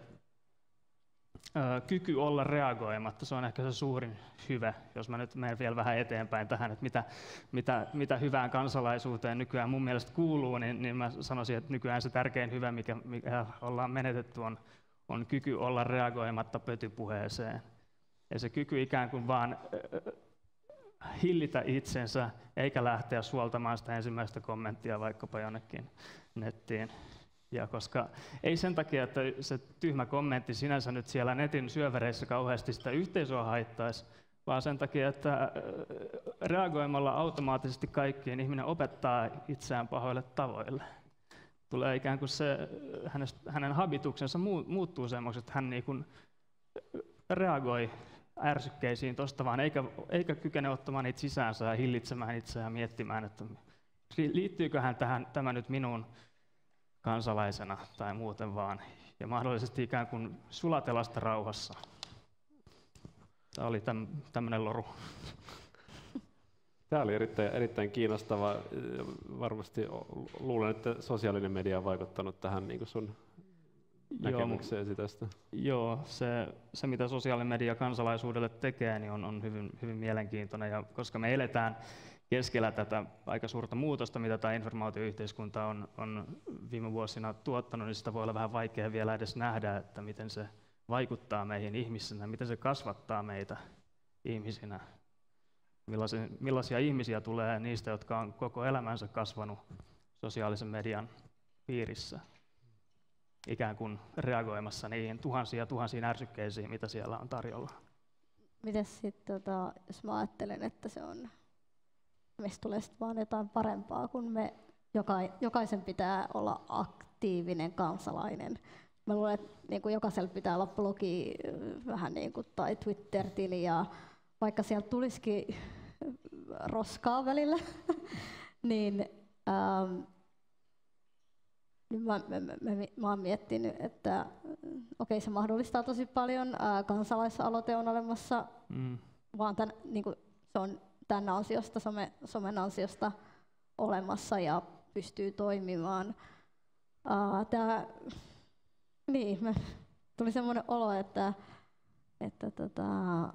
ö, kyky olla reagoimatta, se on ehkä se suurin hyve, jos mä nyt menen vielä vähän eteenpäin tähän, että mitä, mitä, mitä hyvään kansalaisuuteen nykyään mun mielestä kuuluu, niin, niin mä sanoisin, että nykyään se tärkein hyvä, mikä, mikä ollaan menetetty, on, on kyky olla reagoimatta pötypuheeseen. Ja se kyky ikään kuin vaan ö, hillitä itsensä, eikä lähteä suoltamaan sitä ensimmäistä kommenttia vaikkapa jonnekin nettiin. Ja koska ei sen takia, että se tyhmä kommentti sinänsä nyt siellä netin syövereissä kauheasti sitä yhteisöä haittaisi, vaan sen takia, että reagoimalla automaattisesti kaikkiin ihminen opettaa itseään pahoille tavoille. Tulee ikään kuin se, hänen habituksensa muuttuu semmoiseksi, että hän niin kuin reagoi ärsykkeisiin tuosta vaan, eikä, eikä kykene ottamaan niitä sisäänsä ja hillitsemään itseään ja miettimään, että liittyyköhän tähän, tämä nyt minuun kansalaisena tai muuten vaan, ja mahdollisesti ikään kuin sulatella sitä rauhassa. Tämä oli täm, tämmöinen loru. Tämä oli erittäin, erittäin kiinnostava. Varmasti luulen, että sosiaalinen media on vaikuttanut tähän niin kuin sun näkemykseesi tästä. Joo, se, se mitä sosiaalinen media kansalaisuudelle tekee, niin on, on hyvin, hyvin mielenkiintoinen, ja koska me eletään keskellä tätä aika suurta muutosta, mitä tämä informaatioyhteiskunta on, on viime vuosina tuottanut, niin sitä voi olla vähän vaikea vielä edes nähdä, että miten se vaikuttaa meihin ihmisinä, miten se kasvattaa meitä ihmisinä. Millaisia, millaisia ihmisiä tulee niistä, jotka on koko elämänsä kasvanut sosiaalisen median piirissä, ikään kuin reagoimassa niihin tuhansiin ja tuhansiin ärsykkeisiin, mitä siellä on tarjolla. Mites sitten, tota, jos mä ajattelen, että se on, meistä tulee sitten vaan jotain parempaa, kun me joka, jokaisen pitää olla aktiivinen kansalainen. Mä luulen, että niin kuin jokaisella pitää olla blogi vähän niin kuin, tai Twitter-tili, ja vaikka sieltä tulisikin roskaa välillä, niin ähm, Mä, mä, mä, mä oon miettinyt, että okei, se mahdollistaa tosi paljon. Ää, kansalaisaloite on olemassa, mm. vaan tän, niin kuin, se on tämän ansiosta, some, somen ansiosta olemassa ja pystyy toimimaan. Ää, tää, niin, mä, tuli semmoinen olo, että, että tota,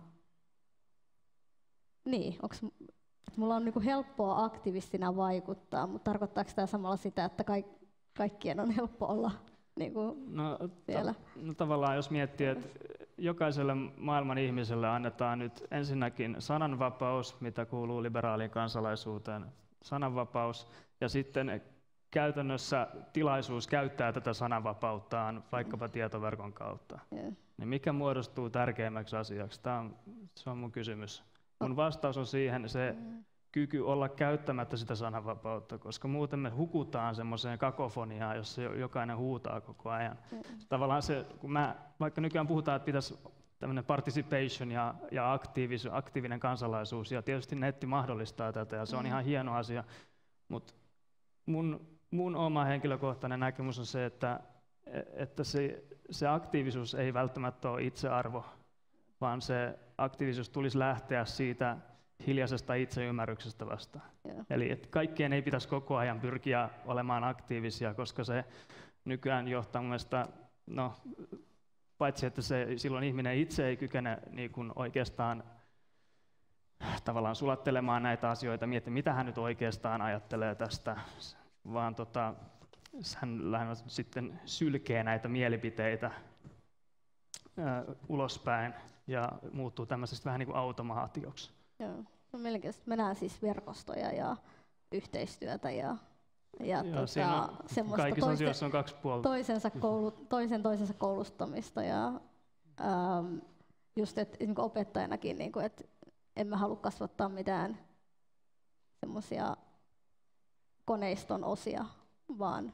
niin, onks, mulla on niin kuin helppoa aktivistina vaikuttaa, mutta tarkoittaako tämä samalla sitä, että kaikki Kaikkien on helppo olla niin kuin no, vielä. Ta- no tavallaan jos miettii, että jokaiselle maailman ihmiselle annetaan nyt ensinnäkin sananvapaus, mitä kuuluu liberaaliin kansalaisuuteen, sananvapaus, ja sitten käytännössä tilaisuus käyttää tätä sananvapauttaan vaikkapa tietoverkon kautta. Yeah. Niin mikä muodostuu tärkeimmäksi asiaksi? Tämä on, se on mun kysymys. Mun vastaus on siihen se, mm. kyky olla käyttämättä sitä sananvapautta, koska muuten me hukutaan semmoiseen kakofoniaan, jossa jokainen huutaa koko ajan. Mm. Tavallaan se, kun mä, vaikka nykyään puhutaan, että pitäisi tämmöinen participation ja, ja aktiivis, aktiivinen kansalaisuus, ja tietysti netti mahdollistaa tätä, ja se on mm. ihan hieno asia, mutta mun, mun oma henkilökohtainen näkemys on se, että että se, se aktiivisuus ei välttämättä ole itsearvo, vaan se aktiivisuus tulisi lähteä siitä hiljaisesta itseymmärryksestä vastaan. Yeah. Eli että kaikkien ei pitäisi koko ajan pyrkiä olemaan aktiivisia, koska se nykyään johtaa mun mielestä, no, paitsi että se, silloin ihminen itse ei kykene niin kuin oikeastaan tavallaan sulattelemaan näitä asioita, miettiä mitä hän nyt oikeastaan ajattelee tästä, vaan tota, hän lähinnä sitten sylkee näitä mielipiteitä ää, ulospäin ja muuttuu tämmöisestä vähän niin kuin automaatioksi. Joo. No, mielenkiintoista. Me näen siis verkostoja ja yhteistyötä ja, ja Joo, tota, semmoista kaikissa toisten, asioissa on kaksi puolta. toisensa koulu, toisen toisensa koulustamista ja ähm, just et, niin kuin opettajanakin, niin kuin, että en mä halua kasvattaa mitään semmoisia koneiston osia, vaan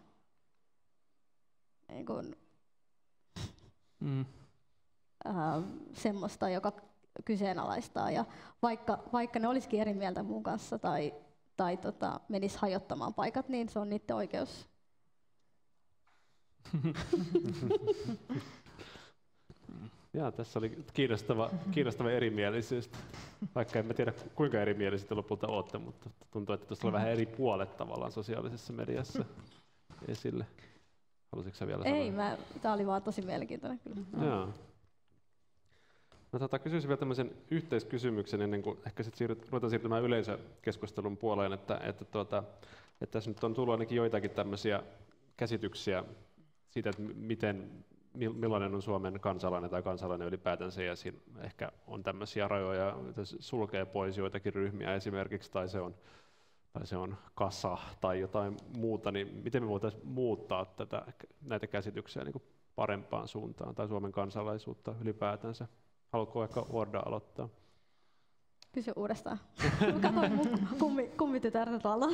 niin kuin, Mm. ähm, semmoista, joka kyseenalaistaa. Ja vaikka, vaikka ne olisikin eri mieltä mun kanssa tai, tai tota, menis hajottamaan paikat, niin se on niiden oikeus. Jaa, tässä oli kiinnostava, kiinnostava erimielisyys, vaikka en tiedä kuinka erimielisiä lopulta olette, mutta tuntuu, että tuossa oli vähän eri puolet tavallaan sosiaalisessa mediassa esille. Halusitko sä vielä Ei, sanoa? tämä oli vaan tosi mielenkiintoinen kyllä. Joo. No, tota, kysyisin vielä tämmöisen yhteiskysymyksen ennen kuin ehkä sit siirryt, ruvetaan siirtymään yleisökeskustelun puoleen, että, että, tuota, että tässä nyt on tullut ainakin joitakin tämmöisiä käsityksiä siitä, että miten, millainen on Suomen kansalainen tai kansalainen ylipäätänsä, ja siinä ehkä on tämmöisiä rajoja, että sulkee pois joitakin ryhmiä esimerkiksi, tai se on, tai se on kasa tai jotain muuta, niin miten me voitaisiin muuttaa tätä, näitä käsityksiä niin kuin parempaan suuntaan, tai Suomen kansalaisuutta ylipäätänsä? Haluatko vaikka Orda aloittaa? Kysy uudestaan. Mä katsoin mun kummi, kummitytärtä tuolla.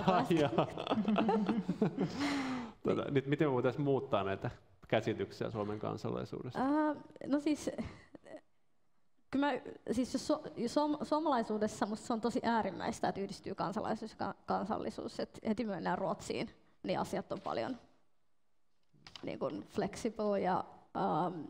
tota, nyt miten me voitaisiin muuttaa näitä käsityksiä Suomen kansalaisuudesta? Uh, no siis, kyllä mä, siis jos so, suom, suomalaisuudessa musta se on tosi äärimmäistä, että yhdistyy kansalaisuus ja kansallisuus. Et heti mennään Ruotsiin, niin asiat on paljon niin kuin flexible ja um,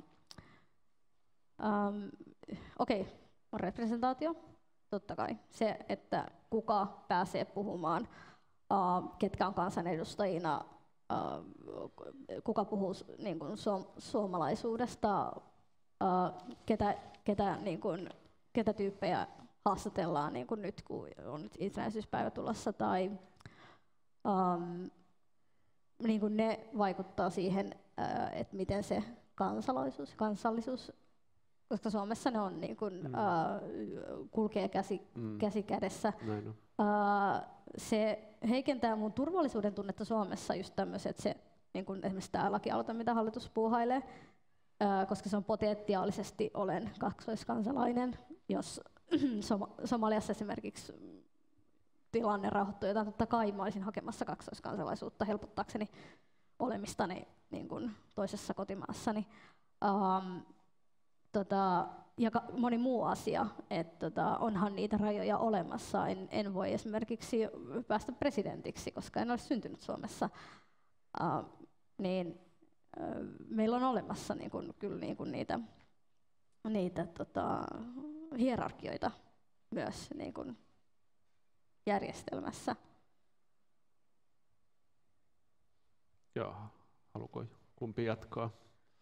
um, okei, okay, on representaatio, totta kai. Se, että kuka pääsee puhumaan, uh, ketkä on kansanedustajina, uh, kuka puhuu niin kuin suom- suomalaisuudesta, uh, ketä, ketä, niin kuin, ketä tyyppejä haastatellaan niin kuin nyt, kun on nyt itsenäisyyspäivä tulossa, tai um, niin kuin ne vaikuttaa siihen, uh, että miten se kansalaisuus, kansallisuus, koska Suomessa ne on niin kuin, mm. uh, kulkee käsi, mm. käsi kädessä. Näin on. Uh, se heikentää mun turvallisuuden tunnetta Suomessa just tämmöiset, se niin kuin esimerkiksi tämä lakialoite, mitä hallitus puuhailee, uh, koska se on potentiaalisesti olen kaksoiskansalainen, jos Som- Somaliassa esimerkiksi tilanne rauhoittuu jotain, totta kai mä olisin hakemassa kaksoiskansalaisuutta helpottaakseni olemistani niin kuin toisessa kotimaassani. Um, Tota, ja ka- moni muu asia, että tota, onhan niitä rajoja olemassa. En, en voi esimerkiksi päästä presidentiksi, koska en ole syntynyt Suomessa. Uh, niin, uh, meillä on olemassa niin kun, kyllä niin kun niitä, niitä tota, hierarkioita myös niin kun järjestelmässä. Joo, haluatko kumpi jatkaa?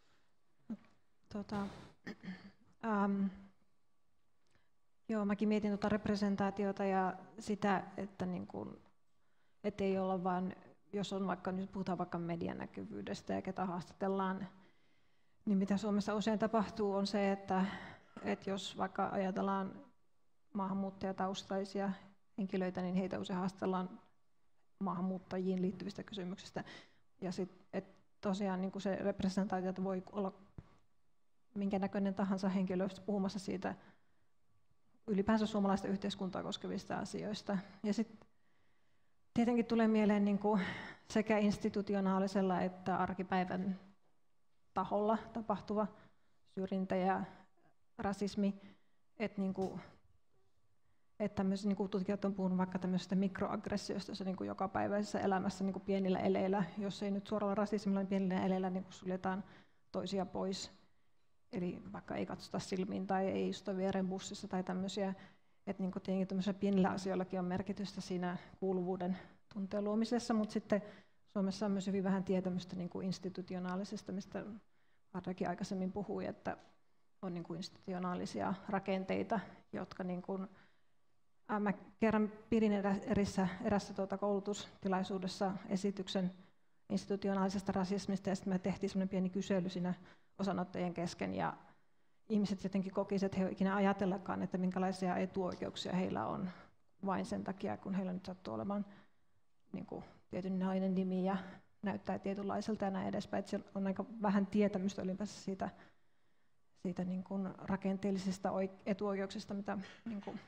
Tota, ähm, joo, mäkin mietin tuota representaatiota ja sitä, että niin kun, et ei olla vaan, jos on vaikka, nyt puhutaan vaikka median näkyvyydestä ja ketä haastatellaan, niin mitä Suomessa usein tapahtuu on se, että, että jos vaikka ajatellaan maahanmuuttajataustaisia henkilöitä, niin heitä usein haastellaan maahanmuuttajiin liittyvistä kysymyksistä. Ja sit, et tosiaan niin se representaatio voi olla minkä näköinen tahansa henkilö puhumassa siitä ylipäänsä suomalaista yhteiskuntaa koskevista asioista. Ja sitten tietenkin tulee mieleen niin kuin sekä institutionaalisella että arkipäivän taholla tapahtuva syrjintä ja rasismi, että niin kuin että tämmöiset, niin kuin tutkijat on puhunut vaikka tämmöisestä mikroaggressiosta, jossa niin kuin jokapäiväisessä elämässä niin kuin pienillä eleillä, jos ei nyt suoralla rasismilla, niin pienillä eleillä niin kuin suljetaan toisia pois. Eli vaikka ei katsota silmiin tai ei istu viereen bussissa tai tämmöisiä. Että niin kuin tietenkin tämmöisillä pienillä asioillakin on merkitystä siinä kuuluvuuden tunteen luomisessa, mutta sitten Suomessa on myös hyvin vähän tietämystä niin kuin institutionaalisesta, mistä Vardakin aikaisemmin puhui, että on niin kuin institutionaalisia rakenteita, jotka niin kuin, ää, mä kerran pidin erässä, erässä tuota koulutustilaisuudessa esityksen institutionaalisesta rasismista, ja sitten me tehtiin semmoinen pieni kysely siinä osanottajien kesken, ja ihmiset jotenkin kokisivat, että he eivät ikinä ajatellakaan, että minkälaisia etuoikeuksia heillä on vain sen takia, kun heillä nyt sattuu olemaan niin kuin tietynlainen nimi ja näyttää tietynlaiselta ja näin edespäin. Että siellä on aika vähän tietämystä ylipäänsä siitä, siitä niin kuin rakenteellisista etuoikeuksista, mitä niin kuin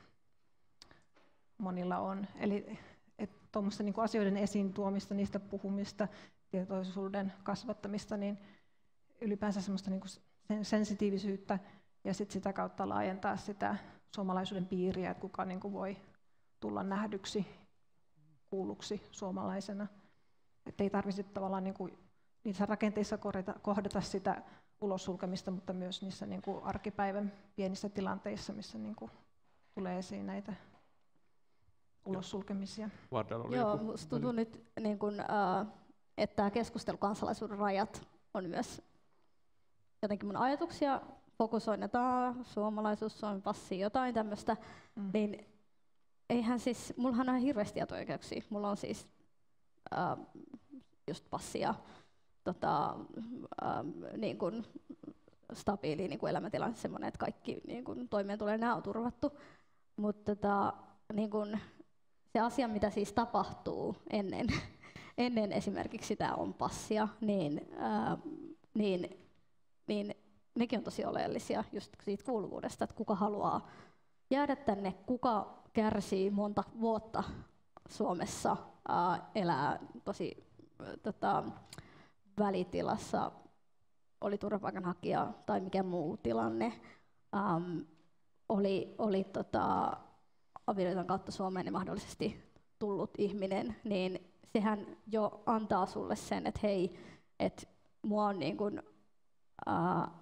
monilla on. Eli tuommoista niin kuin asioiden esiin tuomista, niistä puhumista, tietoisuuden kasvattamista, niin ylipäänsä semmoista niin kuin sensitiivisyyttä ja sit sitä kautta laajentaa sitä suomalaisuuden piiriä, että kuka niin kuin voi tulla nähdyksi, kuulluksi suomalaisena. Että ei tarvitse tavallaan niin kuin niissä rakenteissa kohdata, kohdata sitä ulossulkemista, mutta myös niissä niin kuin arkipäivän pienissä tilanteissa, missä niin kuin tulee esiin näitä ulossulkemisia. Joo, musta tuntuu nyt, niin kun, että tämä keskustelu kansalaisuuden rajat on myös jotenkin mun ajatuksia, fokusoinnetaan suomalaisuus, Suomen passi, jotain tämmöistä, mm. niin eihän siis, mullahan on hirveästi tieto-oikeuksia. Mulla on siis äh, just passi ja tota, äh, niin kun stabiili niin kun elämäntilanne semmoinen, että kaikki niin kun toimeentulo ja on turvattu. Mutta tota, niin kun se asia, mitä siis tapahtuu ennen, ennen esimerkiksi sitä on passia, niin, äh, niin, niin nekin on tosi oleellisia just siitä kuuluvuudesta, että kuka haluaa jäädä tänne, kuka kärsii monta vuotta Suomessa, äh, elää tosi äh, tota, välitilassa, oli turvapaikanhakija tai mikä muu tilanne, ähm, oli, oli tota, avioliiton kautta Suomeen niin mahdollisesti tullut ihminen, niin sehän jo antaa sulle sen, että hei, että mua on niin kuin, äh,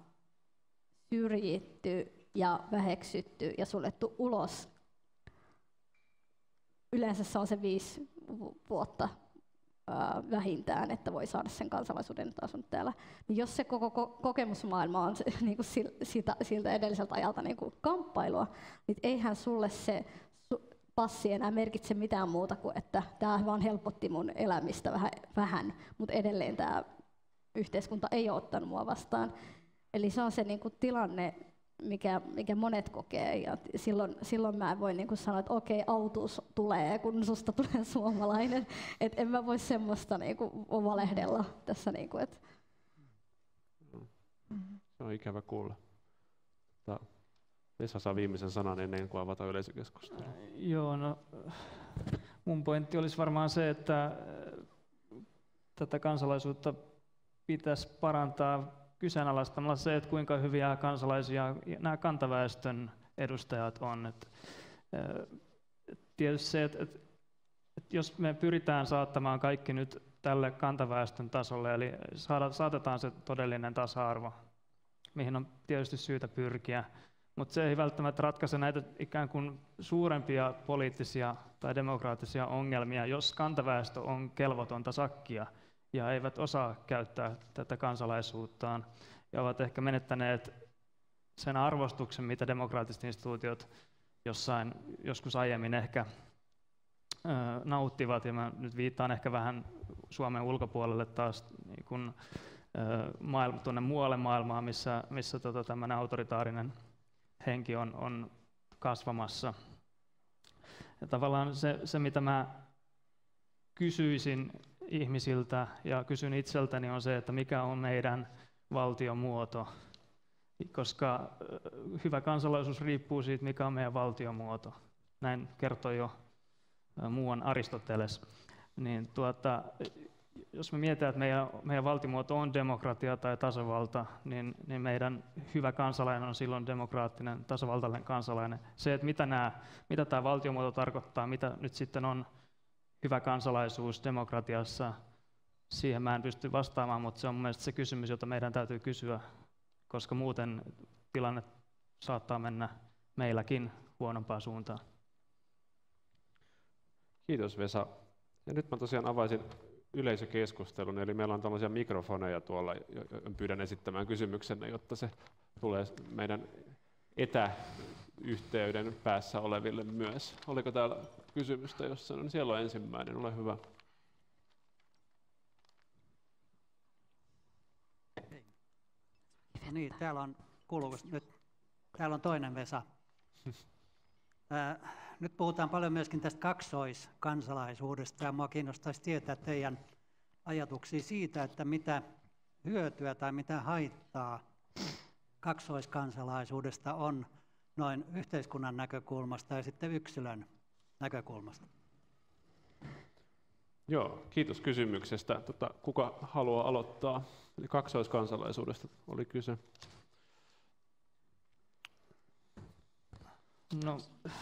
syrjitty ja väheksytty ja suljettu ulos. Yleensä se on se viisi vuotta ää, vähintään, että voi saada sen kansalaisuuden, että asunut täällä. Niin jos se koko ko- kokemusmaailma on se, niin kuin siltä, siltä edelliseltä ajalta niin kuin kamppailua, niin eihän sulle se su- passi enää merkitse mitään muuta kuin, että tämä vaan helpotti mun elämistä vähän, vähän mutta edelleen tämä yhteiskunta ei ole ottanut mua vastaan. Eli se on se niin kuin tilanne, mikä, mikä monet kokee, ja silloin, silloin mä en voi niin kuin sanoa, että okei, autuus tulee, kun susta tulee suomalainen. Et en mä voi semmoista niin kuin valehdella tässä. Niin kuin, et. Se on ikävä kuulla. Vesa saa viimeisen sanan ennen kuin avataan yleisökeskustelua. Joo, no mun pointti olisi varmaan se, että tätä kansalaisuutta pitäisi parantaa kyseenalaistamalla se, että kuinka hyviä kansalaisia nämä kantaväestön edustajat on. Et, et tietysti se, että et, et jos me pyritään saattamaan kaikki nyt tälle kantaväestön tasolle, eli saada, saatetaan se todellinen tasa-arvo, mihin on tietysti syytä pyrkiä, mutta se ei välttämättä ratkaise näitä ikään kuin suurempia poliittisia tai demokraattisia ongelmia, jos kantaväestö on kelvotonta sakkia ja eivät osaa käyttää tätä kansalaisuuttaan ja ovat ehkä menettäneet sen arvostuksen, mitä demokraattiset instituutiot jossain joskus aiemmin ehkä ö, nauttivat. Ja mä nyt viittaan ehkä vähän Suomen ulkopuolelle taas niin kun, ö, maailma, tuonne muualle maailmaan, missä, missä tota, tämmöinen autoritaarinen henki on, on kasvamassa. Ja tavallaan se, se, mitä mä kysyisin ihmisiltä ja kysyn itseltäni on se, että mikä on meidän valtiomuoto, koska hyvä kansalaisuus riippuu siitä, mikä on meidän valtiomuoto. Näin kertoi jo muuan Aristoteles. Niin tuota, jos me mietitään, että meidän, meidän valtiomuoto on demokratia tai tasavalta, niin, niin meidän hyvä kansalainen on silloin demokraattinen, tasavaltainen kansalainen. Se, että mitä, nämä, mitä tämä valtiomuoto tarkoittaa, mitä nyt sitten on hyvä kansalaisuus demokratiassa, siihen mä en pysty vastaamaan, mutta se on mun mielestä se kysymys, jota meidän täytyy kysyä, koska muuten tilanne saattaa mennä meilläkin huonompaan suuntaan. Kiitos Vesa. Ja nyt mä tosiaan avaisin yleisökeskustelun, eli meillä on tällaisia mikrofoneja tuolla, pyydän esittämään kysymyksenne, jotta se tulee meidän etäyhteyden päässä oleville myös. Oliko täällä kysymystä jossain? No, siellä on ensimmäinen, ole hyvä. Niin, täällä on kuuluuko nyt, täällä on toinen Vesa. Ää, nyt puhutaan paljon myöskin tästä kaksoiskansalaisuudesta, ja minua kiinnostaisi tietää teidän ajatuksia siitä, että mitä hyötyä tai mitä haittaa kaksoiskansalaisuudesta on noin yhteiskunnan näkökulmasta ja sitten yksilön näkökulmasta. Joo, kiitos kysymyksestä. Tota, kuka haluaa aloittaa? Eli kaksoiskansalaisuudesta oli kyse. No,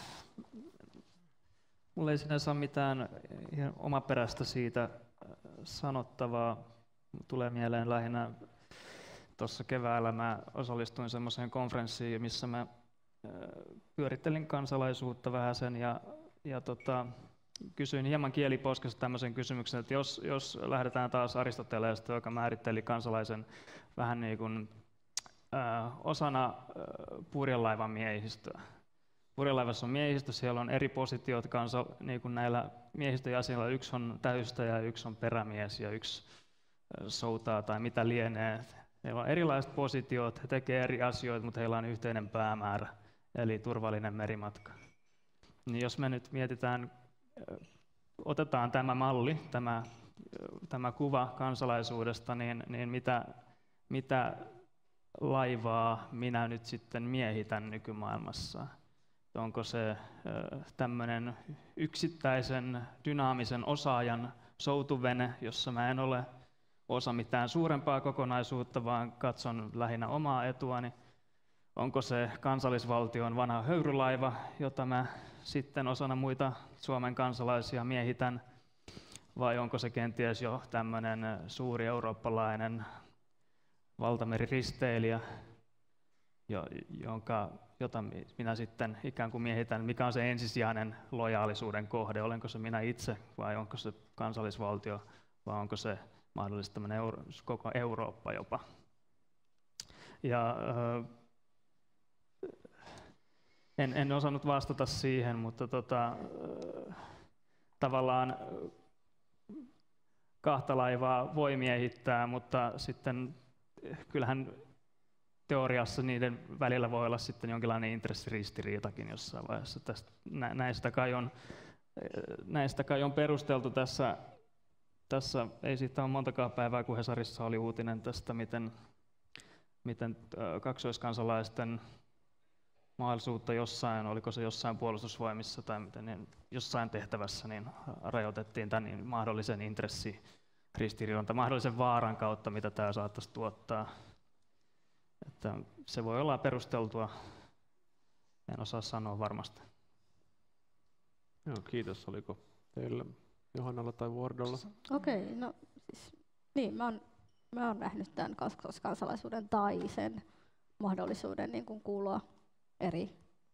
mulla ei sinänsä ole mitään ihan omaperäistä siitä sanottavaa. Tulee mieleen lähinnä tuossa keväällä mä osallistuin semmoiseen konferenssiin, missä mä pyörittelin kansalaisuutta vähäsen ja, ja tota, kysyin hieman kieliposkessa tämmöisen kysymyksen, että jos, jos lähdetään taas Aristoteleesta, joka määritteli kansalaisen vähän niin kuin äh, osana äh, purjelaivan miehistöä. Purjelaivassa on miehistö, siellä on eri positiot kansa, niin kuin näillä miehistöjäsenillä. Yksi on täystäjä ja yksi on perämies ja yksi äh, soutaa tai mitä lienee. Heillä on erilaiset positiot, he tekevät eri asioita, mutta heillä on yhteinen päämäärä, eli turvallinen merimatka. Niin jos me nyt mietitään, otetaan tämä malli, tämä, tämä kuva kansalaisuudesta, niin, niin mitä, mitä laivaa minä nyt sitten miehitän nykymaailmassa? Onko se tämmöinen yksittäisen dynaamisen osaajan soutuvene, jossa mä en ole osa mitään suurempaa kokonaisuutta, vaan katson lähinnä omaa etuani? Onko se kansallisvaltion vanha höyrylaiva, jota mä sitten osana muita Suomen kansalaisia miehitän, vai onko se kenties jo tämmöinen suuri eurooppalainen valtameriristeilijä, jonka, jota minä sitten ikään kuin miehitän, mikä on se ensisijainen lojaalisuuden kohde, olenko se minä itse vai onko se kansallisvaltio vai onko se mahdollisesti tämmöinen euro, koko Eurooppa jopa. Ja, En, en osannut vastata siihen, mutta tota, tavallaan kahta laivaa voi miehittää, mutta sitten kyllähän teoriassa niiden välillä voi olla sitten jonkinlainen intressiristiriitakin jossain vaiheessa. Tästä, näistä, kai on, näistä kai on perusteltu tässä, tässä, ei siitä ole montakaan päivää, kun Hesarissa oli uutinen tästä, miten, miten kaksoiskansalaisten mahdollisuutta jossain, oliko se jossain puolustusvoimissa tai miten, niin jossain tehtävässä, niin rajoitettiin tämän niin mahdollisen intressiristiriidan tai mahdollisen vaaran kautta, mitä tämä saattaisi tuottaa. Että se voi olla perusteltua, en osaa sanoa varmasti. Joo, kiitos. Oliko teillä Johannalla tai Vuordolla? Okei, okay, no siis, niin, mä oon, mä oon nähnyt tämän kaksoiskansalaisuuden tai sen mahdollisuuden niin kuin kuulua eri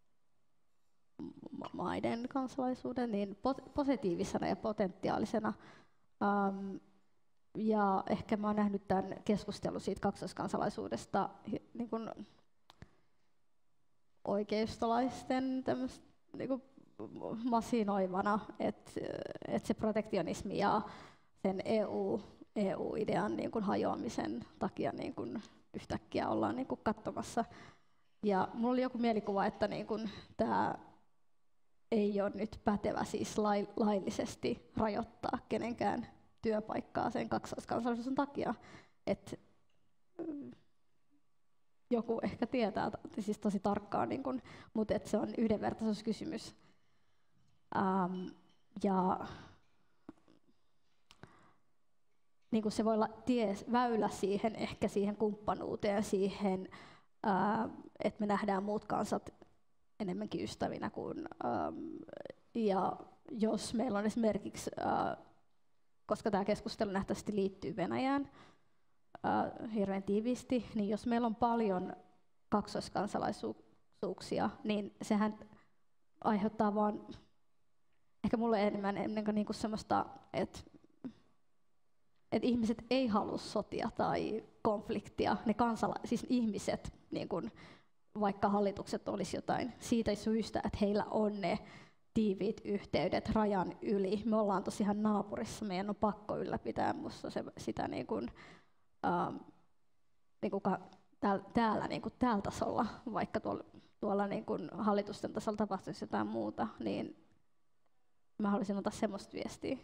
maiden kansalaisuuden niin positiivisena ja potentiaalisena. Um, ja ehkä mä oon nähnyt tämän keskustelun siitä kaksoiskansalaisuudesta niin kuin oikeistolaisten niin kuin masinoivana, että et se protektionismi ja sen E U, E U-idean niin kuin hajoamisen takia niin kuin yhtäkkiä ollaan niin kuin katsomassa. Ja mulla oli joku mielikuva, että niin kun tämä ei ole nyt pätevä siis laillisesti rajoittaa kenenkään työpaikkaa sen kaksoiskansalaisuuden takia. Et joku ehkä tietää siis tosi tarkkaan, niin kun, mutta et se on yhdenvertaisuuskysymys. Ähm, ja niin kuin se voi olla tie, väylä siihen, ehkä siihen kumppanuuteen, siihen, ää, että me nähdään muut kansat enemmänkin ystävinä kuin, ähm, ja jos meillä on esimerkiksi, äh, koska tämä keskustelu nähtävästi liittyy Venäjään äh, hirveän tiiviisti, niin jos meillä on paljon kaksoiskansalaisuuksia, niin sehän aiheuttaa vaan, ehkä mulle enemmän ennen kuin niinku semmoista, että et ihmiset ei halua sotia tai konfliktia, ne kansala- siis ihmiset, niin kun, vaikka hallitukset olisi jotain siitä syystä, että heillä on ne tiiviit yhteydet rajan yli. Me ollaan tosiaan naapurissa, meidän on pakko ylläpitää musta se, sitä niin kuin, ähm, niin kuin ka, täällä, täällä niin kuin täällä tasolla, vaikka tuolla, tuolla niin kuin hallitusten tasolla tapahtuisi jotain muuta, niin mä haluaisin ottaa semmoista viestiä.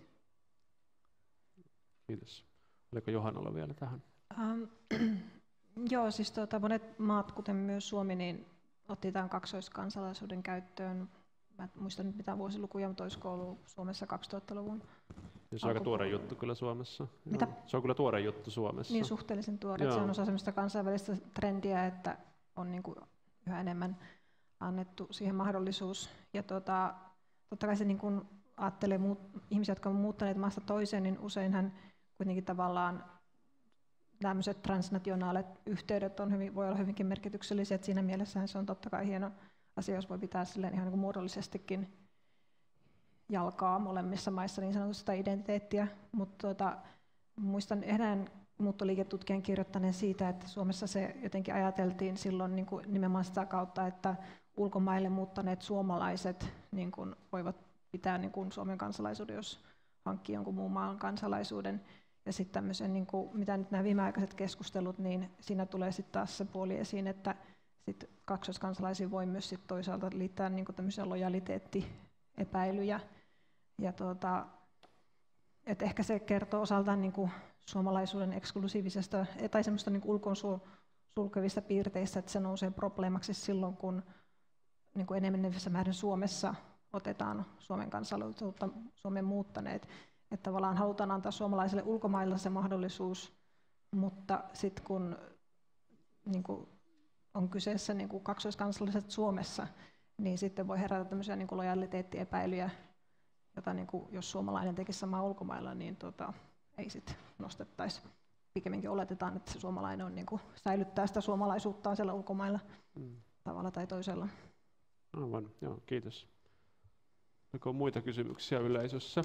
Kiitos. Oliko Johannalla vielä tähän? Um, joo, siis tuota, monet maat, kuten myös Suomi, niin otti tämän kaksoiskansalaisuuden käyttöön. Mä en muista nyt mitään vuosilukuja, mutta olisiko ollut Suomessa kaksituhattaluvun. Se on aika tuore juttu kyllä Suomessa. Mitä? Joo. Se on kyllä tuore juttu Suomessa. Niin, suhteellisen tuore. Se on osa sellaista kansainvälistä trendiä, että on niin kuin yhä enemmän annettu siihen mahdollisuus. Ja tuota, totta kai se niin kuin ajattelee muut, ihmisiä, jotka ovat muuttaneet maasta toiseen, niin useinhan kuitenkin tavallaan tämmöiset transnationaalit yhteydet on hyvin, voi olla hyvinkin merkityksellisiä. Että siinä mielessä se on totta kai hieno asia, jos voi pitää silleen ihan niin kuin muodollisestikin jalkaa molemmissa maissa niin sanotusta identiteettiä. Mutta tuota, muistan erään muuttoliiketutkijan kirjoittaneen siitä, että Suomessa se jotenkin ajateltiin silloin niin kuin nimenomaan sitä kautta, että ulkomaille muuttaneet suomalaiset niin kuin voivat pitää niin kuin Suomen kansalaisuuden, jos hankkii jonkun muun maan kansalaisuuden. Ja sitten tämmöisen, niin kuin, mitä nyt nämä viimeaikaiset keskustelut, niin siinä tulee sitten taas se puoli esiin, että sit kaksoiskansalaisiin voi myös sit toisaalta liittää niin kuin tämmöisiä lojaliteettiepäilyjä. Ja tuota, et ehkä se kertoo osaltaan niin kuin suomalaisuuden eksklusiivisesta tai semmoista niin kuin ulkoon sulkevista piirteistä, että se nousee probleemaksi silloin, kun niin kuin enenevissä määrin Suomessa otetaan Suomen kansalaisuutta Suomen muuttaneet. Että tavallaan halutaan antaa suomalaisille ulkomailla se mahdollisuus, mutta sitten kun niin kuin on kyseessä niin kuin kaksoiskansalaiset Suomessa, niin sitten voi herätä tämmöisiä niin kuin lojaliteettiepäilyjä, jota niin kuin, jos suomalainen tekisi samaa ulkomailla, niin tota, ei sitten nostettaisi. Pikemminkin oletetaan, että se suomalainen on, niin kuin, säilyttää sitä suomalaisuuttaan siellä ulkomailla mm. tavalla tai toisella. Aivan, joo, kiitos. Onko muita kysymyksiä yleisössä?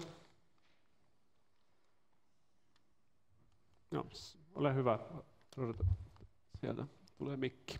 No, ole hyvä. Sieltä tulee mikki.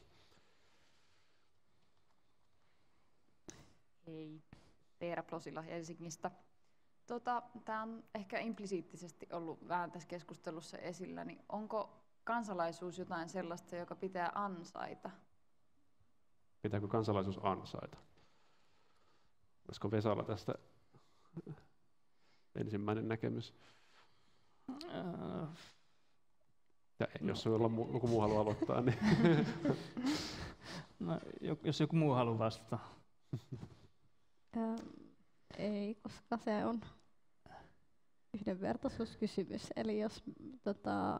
Hei, Veera Plosila Helsingistä. Tota, Tämä on ehkä implisiittisesti ollut vähän tässä keskustelussa esillä, niin onko kansalaisuus jotain sellaista, joka pitää ansaita? Pitääkö kansalaisuus ansaita? Olisiko Vesalla tästä ensimmäinen näkemys? Äh. Ja jos joku muu, muu haluaa aloittaa, niin... No, jos joku muu haluaa vastata. Ähm, ei, koska se on yhdenvertaisuuskysymys. Eli jos tota,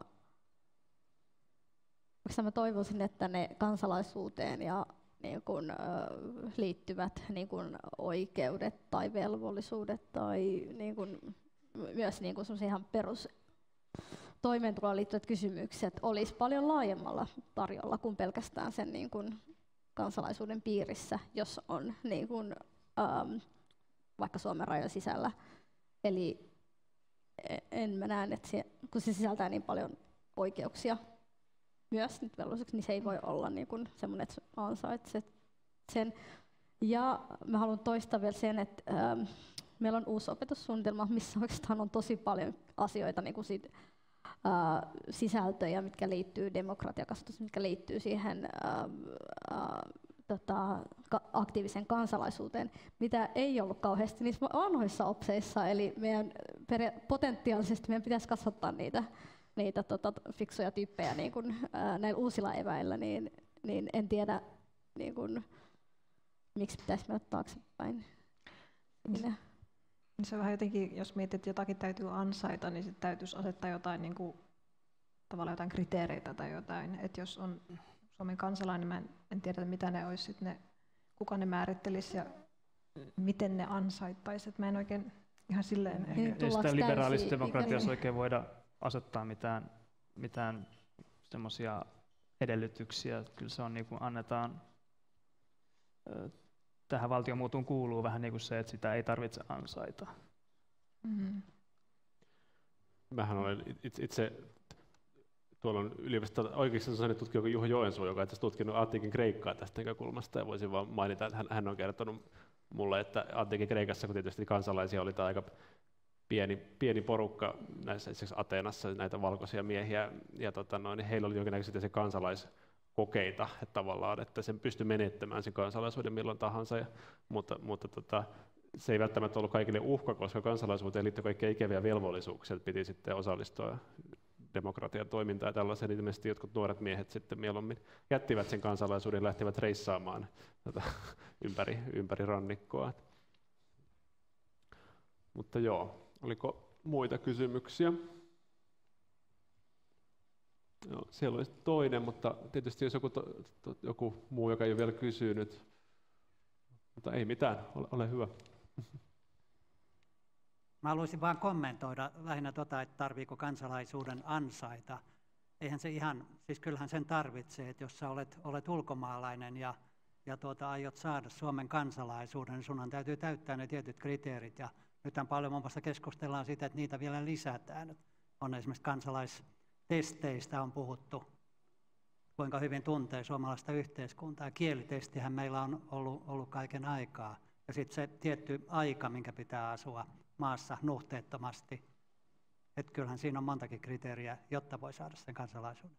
mä toivoisin, että ne kansalaisuuteen ja niin kun, ö, liittyvät niin kun oikeudet tai velvollisuudet tai niin kun, myös niin kun ihan perus toimeentuloon liittyvät kysymykset olisi paljon laajemmalla tarjolla kuin pelkästään sen niin kun, kansalaisuuden piirissä, jos on niin kun, ähm, vaikka Suomen rajojen sisällä. Eli en mä näe, että se, kun se sisältää niin paljon oikeuksia myös nyt velvollisuuksiksi, niin se ei voi olla niin kuin semmoinen, että ansaitset sen. Ja mä haluan toistaa vielä sen, että ähm, meillä on uusi opetussuunnitelma, missä oikeastaan on tosi paljon asioita, niin kuin siitä, äh, sisältöjä, mitkä liittyy demokratiakasvatukseen, mitkä liittyy siihen äh, äh, tota, aktiiviseen kansalaisuuteen, mitä ei ollut kauheasti niissä vanhoissa opseissa, eli meidän potentiaalisesti meidän pitäisi kasvattaa niitä, niitä tota, fiksuja tyyppejä niin kun, ää, näillä uusilla eväillä, niin, niin en tiedä, niin kun, miksi pitäisi mennä taaksepäin. Siinä. Se on vähän jotenkin, jos mietit, että jotakin täytyy ansaita, niin sitten täytyisi asettaa jotain, niin kuin, tavallaan jotain kriteereitä tai jotain. Että jos on Suomen kansalainen, mä en, en tiedä mitä ne olisi, sit ne, kuka ne määrittelisi ja miten ne ansaittaisi. Mä en oikein ihan silleen... Niin, Ei sitä liberaalisessa demokratiassa oikein voida asettaa mitään, mitään semmoisia edellytyksiä. Kyllä se on niin kuin annetaan, tähän valtiomuotoon kuuluu vähän niin kuin se, että sitä ei tarvitse ansaita. Mm-hmm. Mähän olen itse, itse tuolla on yliopistossa oikeasti sellainen tutkija kuin Juho Joensuu, joka on tutkinut antiikin Kreikkaa tästä näkökulmasta, ja voisin vaan mainita, että hän, hän on kertonut mulle, että antiikin Kreikassa, kun tietysti kansalaisia oli aika pieni, pieni porukka näissä esimerkiksi Ateenassa, näitä valkoisia miehiä, ja tota noin, niin heillä oli jonkinnäköisiä se kansalaiskokeita, että tavallaan, että sen pystyi menettämään sen kansalaisuuden milloin tahansa, ja, mutta, mutta tota, se ei välttämättä ollut kaikille uhka, koska kansalaisuuteen liittyy kaikkia ikäviä velvollisuuksia, että piti sitten osallistua demokratian toimintaan ja tällaisen, niin ilmeisesti jotkut nuoret miehet sitten mieluummin jättivät sen kansalaisuuden ja lähtivät reissaamaan tätä ympäri, ympäri rannikkoa. Mutta joo, oliko muita kysymyksiä? Joo, siellä olisi toinen, mutta tietysti jos joku, to, to, joku muu, joka ei ole vielä kysynyt, mutta ei mitään, ole, ole hyvä. Mä haluaisin vaan kommentoida lähinnä tota, että tarviiko kansalaisuuden ansaita. Eihän se ihan, siis kyllähän sen tarvitsee, että jos sä olet, olet ulkomaalainen ja, ja tuota, aiot saada Suomen kansalaisuuden, niin sunhan täytyy täyttää ne tietyt kriteerit. Ja nythän paljon muun muassa keskustellaan siitä, että niitä vielä lisätään. On esimerkiksi kansalaistesteistä on puhuttu, kuinka hyvin tuntee suomalaista yhteiskuntaa. Kielitestihän meillä on ollut, ollut kaiken aikaa. Ja sitten se tietty aika, minkä pitää asua maassa nuhteettomasti. Että kyllähän siinä on montakin kriteeriä, jotta voi saada sen kansalaisuuden.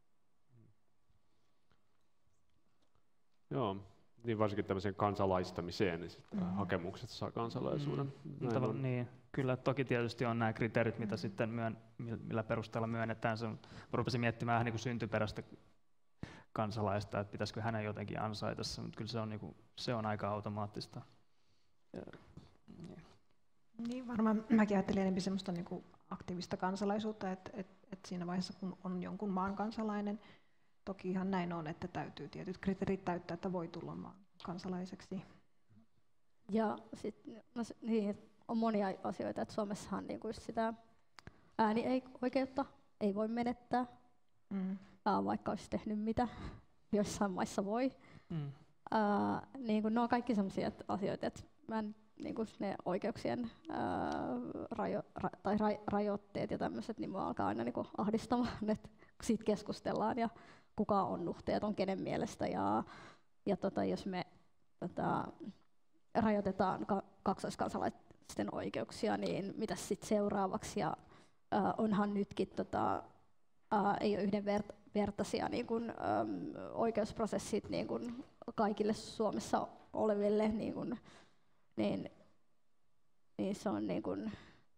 Joo, niin varsinkin tämmöiseen kansalaistamiseen, niin sitten mm. hakemukset saa kansalaisuuden. Mm. Tavo- niin, kyllä toki tietysti on nämä kriteerit, mitä mm. sitten myön, millä perusteella myönnetään. Se, rupesin miettimään vähän niin kuin syntyperäistä kansalaista, että pitäisikö hänen jotenkin ansaita se, mutta kyllä se on, niin kuin, se on aika automaattista. Ja, niin. Niin varmaan mäkin ajattelin enemmän semmoista niin kuin aktiivista kansalaisuutta, että, että, että siinä vaiheessa kun on jonkun maan kansalainen, toki ihan näin on, että täytyy tietyt kriteerit täyttää, että voi tulla maan kansalaiseksi. Ja sitten no, niin, on monia asioita, että Suomessahan niin kuin sitä äänioikeutta ei voi menettää, mm. ää, vaikka olisi tehnyt mitä, joissain maissa voi. Mm. Ää, niin kuin, ne on kaikki sellaisia asioita, että mä en, niin kuin ne oikeuksien ää, rajo, ra, tai ra, rajoitteet ja tämmöiset, niin mua alkaa aina niin kuin ahdistamaan, että siitä keskustellaan ja kuka on nuhteeton kenen mielestä. Ja, ja tota, jos me tota, rajoitetaan ka, kaksoiskansalaisten oikeuksia, niin mitä sitten seuraavaksi? Ja, ää, onhan nytkin tota, ää, ei ole yhdenvertaisia niin kun, äm, oikeusprosessit niin kun kaikille Suomessa oleville. Niin kun, Niin, niin se on niin kuin,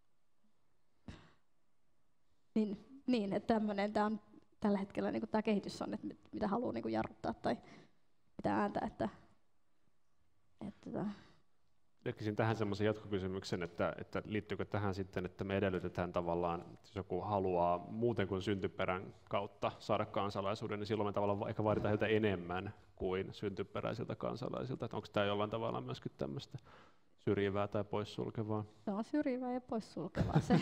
niin, niin että tämmöinen, tämä on tällä hetkellä niin kuin tämä kehitys on, että mitä haluaa niin kuin jarruttaa tai mitä ääntä, että, että Tekisin tähän semmoisen jatkokysymyksen, että, että liittyykö tähän sitten, että me edellytetään tavallaan, jos joku haluaa muuten kuin syntyperän kautta saada kansalaisuuden, niin silloin me tavallaan ehkä vaaditaan heiltä enemmän kuin syntyperäisiltä kansalaisilta. Että onko tämä jollain tavalla myöskin tämmöistä syrjivää tai poissulkevaa? Se on syrjivää ja poissulkevaa se.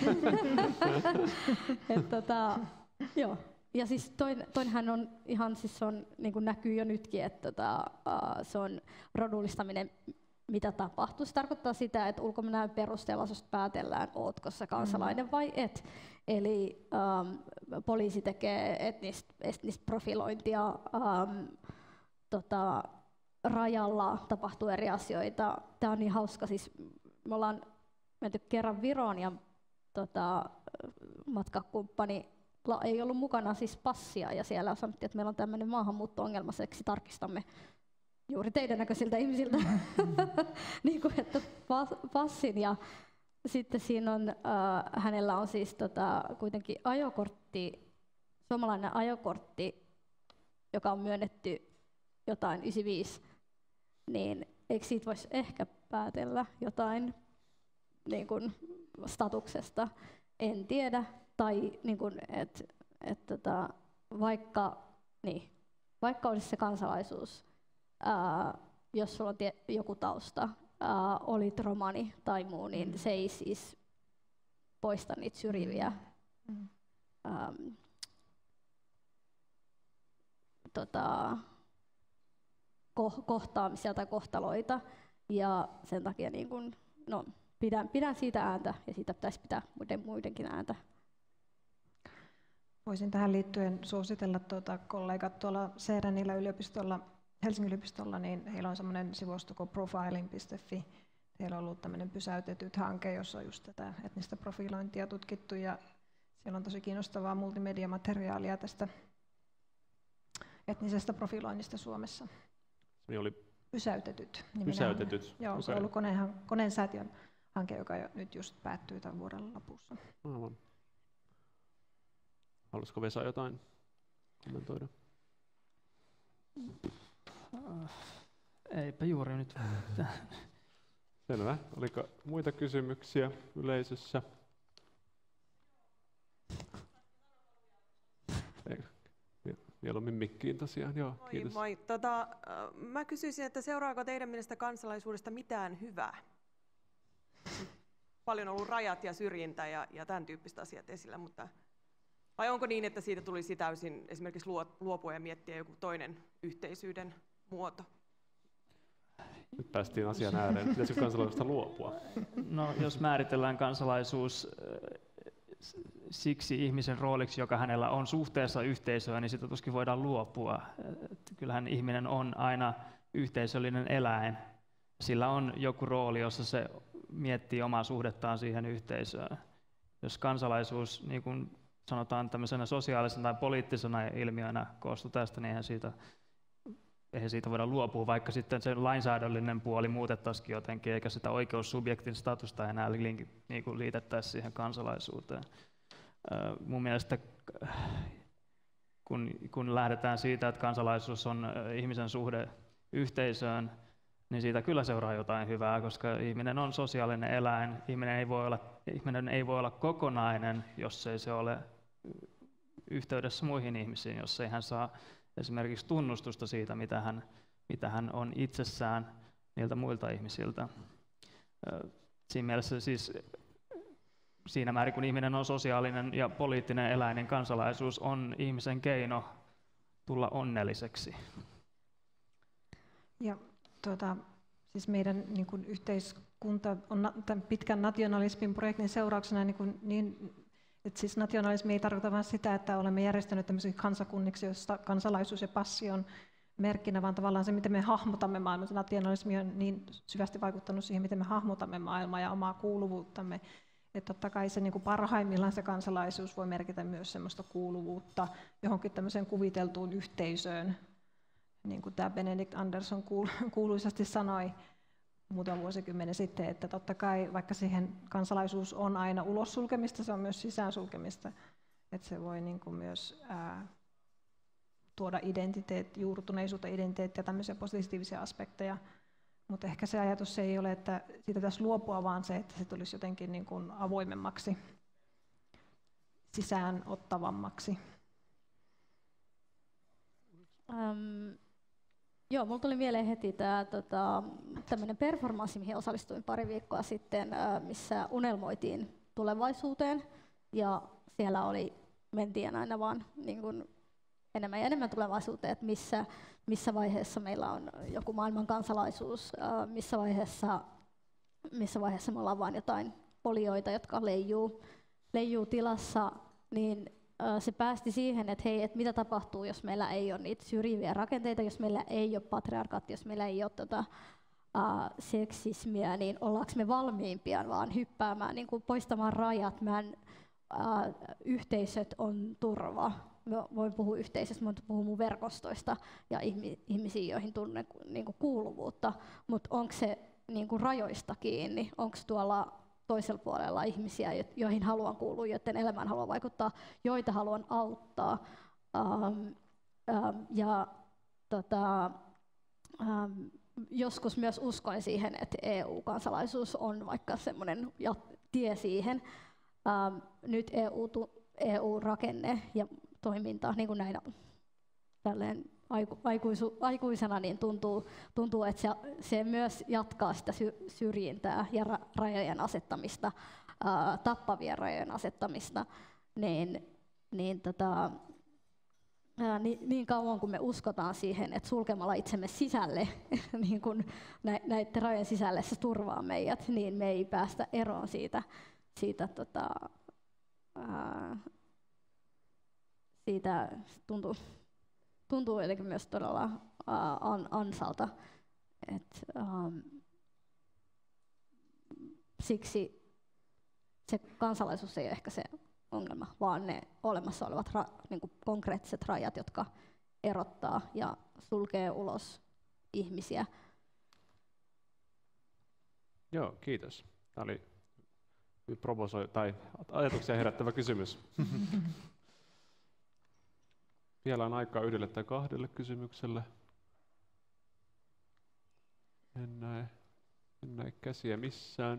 Et, tota, joo. Ja siis toin, toinhan on ihan, siis on, niin kuin näkyy jo nytkin, että tota, uh, se on rodullistaminen, mitä tapahtuu. Se tarkoittaa sitä, että ulkonäön perusteella susta päätellään, ootko sä kansalainen vai et. Eli um, poliisi tekee etnistä, etnistä profilointia, um, tota, rajalla tapahtuu eri asioita. Tämä on niin hauska, siis me ollaan menty kerran Viroon ja tota, matkakumppani ei ollut mukana siis passia ja siellä sanottiin, että meillä on tämmöinen maahanmuutto-ongelma, seksi tarkistamme juuri teidän näköisiltä ihmisiltä niin kuin, että passin. Ja sitten siinä on, äh, hänellä on siis tota, kuitenkin ajokortti, suomalainen ajokortti, joka on myönnetty jotain yhdeksänkymmentäviisi, niin eikö siitä voisi ehkä päätellä jotain niin kuin statuksesta, en tiedä. Tai niin kuin, et, et, tota, vaikka, niin, vaikka olisi se kansalaisuus, ää, jos sulla on tie, joku tausta, ää, olit romani tai muu, niin mm. se ei siis poista niitä syrjiviä mm. ähm, tota, ko- kohtaamisia tai kohtaloita. Ja sen takia niin kun, no, pidän, pidän siitä ääntä ja siitä pitäisi pitää muiden, muidenkin ääntä. Voisin tähän liittyen suositella tuota kollegat tuolla Seerenillä yliopistolla, Helsingin yliopistolla, niin heillä on semmoinen sivusto kuin profiling piste fi. Heillä on ollut tämmöinen pysäytetyt hanke, jossa on just tätä etnistä profilointia tutkittu, ja siellä on tosi kiinnostavaa multimediamateriaalia tästä etnisestä profiloinnista Suomessa. Se oli pysäytetyt. Pysäytetyt. Joo, se on ollut koneen, koneen säätiön hanke, joka jo nyt just päättyy tämän vuoden lopussa. Aivan. Haluaisiko Vesa jotain kommentoida? Eipä juuri nyt. Selvä. Oliko muita kysymyksiä yleisössä? Ei. Mieluummin mikkiin tosiaan. Joo, moi, kiitos. moi. Tota, mä kysyisin, että seuraako teidän mielestä kansalaisuudesta mitään hyvää? Paljon on ollut rajat ja syrjintä ja, ja tämän tyyppiset asiat esillä, mutta vai onko niin, että siitä tulisi täysin esimerkiksi luopua ja miettiä joku toinen yhteisyyden muoto? Nyt päästiin asian ääreen. Pitäisikö kansalaisuudesta luopua? No, jos määritellään kansalaisuus siksi ihmisen rooliksi, joka hänellä on suhteessa yhteisöön, niin sitä tuskin voidaan luopua. Kyllähän ihminen on aina yhteisöllinen eläin. Sillä on joku rooli, jossa se miettii omaa suhdettaan siihen yhteisöön. Jos kansalaisuus, niin kuin sanotaan tämmöisenä sosiaalisena tai poliittisena ilmiönä koostuu tästä, niin eihän siitä, eihän siitä voida luopua, vaikka sitten se lainsäädännöllinen puoli muutettaisikin jotenkin, eikä sitä oikeussubjektin statusta enää niin kuin liitettäisi siihen kansalaisuuteen. Mun mielestä kun, kun lähdetään siitä, että kansalaisuus on ihmisen suhde yhteisöön, niin siitä kyllä seuraa jotain hyvää, koska ihminen on sosiaalinen eläin. Ihminen ei voi olla, ihminen ei voi olla kokonainen, jos ei se ole yhteydessä muihin ihmisiin, jos ei hän saa esimerkiksi tunnustusta siitä, mitä hän, mitä hän on itsessään niiltä muilta ihmisiltä. Siinä mielessä siis siinä määrin, kun ihminen on sosiaalinen ja poliittinen eläin, niin kansalaisuus on ihmisen keino tulla onnelliseksi. Ja tuota, siis meidän niin kuin yhteiskunta on tämän pitkän nationalismin projektin seurauksena, niin, kuin, niin että siis nationalismi ei tarkoita vain sitä, että olemme järjestäneet tämmöisiksi kansakunniksi, joissa kansalaisuus ja passi on merkkinä, vaan tavallaan se, miten me hahmotamme maailmaa. Nationalismi on niin syvästi vaikuttanut siihen, miten me hahmotamme maailmaa ja omaa kuuluvuuttamme. Että totta kai se niin kuin parhaimmillaan se kansalaisuus voi merkitä myös semmoista kuuluvuutta johonkin tämmöiseen kuviteltuun yhteisöön, niin kuin tämä Benedict Anderson kuuluisasti sanoi muutama vuosikymmenen sitten, että totta kai vaikka siihen kansalaisuus on aina ulos sulkemista, se on myös sisään sulkemista, että se voi niin kuin myös ää, tuoda identiteet, juurtuneisuutta, identiteettiä ja tämmöisiä positiivisia aspekteja. Mutta ehkä se ajatus se ei ole, että siitä pitäisi luopua, vaan se, että se tulisi jotenkin niin kuin avoimemmaksi, sisään ottavammaksi. Um, joo, mulla tuli mieleen heti tämä tota, tämmöinen performanssi, mihin osallistuin pari viikkoa sitten, äh, missä unelmoitiin tulevaisuuteen. Ja siellä oli, mentiin aina vaan niin kuin enemmän ja enemmän tulevaisuuteen, että missä, missä vaiheessa meillä on joku maailman kansalaisuus, äh, missä, vaiheessa, missä vaiheessa me ollaan vain jotain olioita, jotka leijuu, leijuu tilassa, niin äh, se päästi siihen, että hei, että mitä tapahtuu, jos meillä ei ole niitä syrjiviä rakenteita, jos meillä ei ole patriarkaattia, jos meillä ei ole tota, äh, seksismiä, niin ollaanko me valmiimpia vaan hyppäämään, niin kuin poistamaan rajat, meidän äh, yhteisöt on turva. Mä voin puhua yhteisöstä, mä voin puhua mun verkostoista ja ihmisiä, joihin tunnen niinku kuuluvuutta, mutta onko se niinku rajoista kiinni? Onko tuolla toisella puolella ihmisiä, joihin haluan kuulua, joiden elämään haluan vaikuttaa, joita haluan auttaa? Ähm, ähm, ja tota, ähm, joskus myös uskoin siihen, että E U-kansalaisuus on vaikka semmoinen tie siihen. Ähm, nyt E U, E U-rakenne ja toiminta, niin kuin näin tälleen aiku, aikuisu, aikuisena, niin tuntuu, tuntuu että se, se myös jatkaa sitä syrjintää ja ra, rajojen asettamista, ää, tappavien rajojen asettamista, niin, niin, tota, ää, niin, niin kauan kuin me uskotaan siihen, että sulkemalla itsemme sisälle, niin kun nä, näiden rajojen sisälle se turvaa meidät, niin me ei päästä eroon siitä, siitä, tota, ää, siitä tuntuu, tuntuu jotenkin myös todella uh, an, ansalta. Et, um, siksi se kansalaisuus ei ole ehkä se ongelma, vaan ne olemassa olevat ra, niin kuin konkreettiset rajat, jotka erottaa ja sulkee ulos ihmisiä. Joo, kiitos. Tämä oli provosoi, tai ajatuksia herättävä kysymys. Vielä on aikaa yhdelle tai kahdelle kysymykselle. En näe, en näe käsiä missään.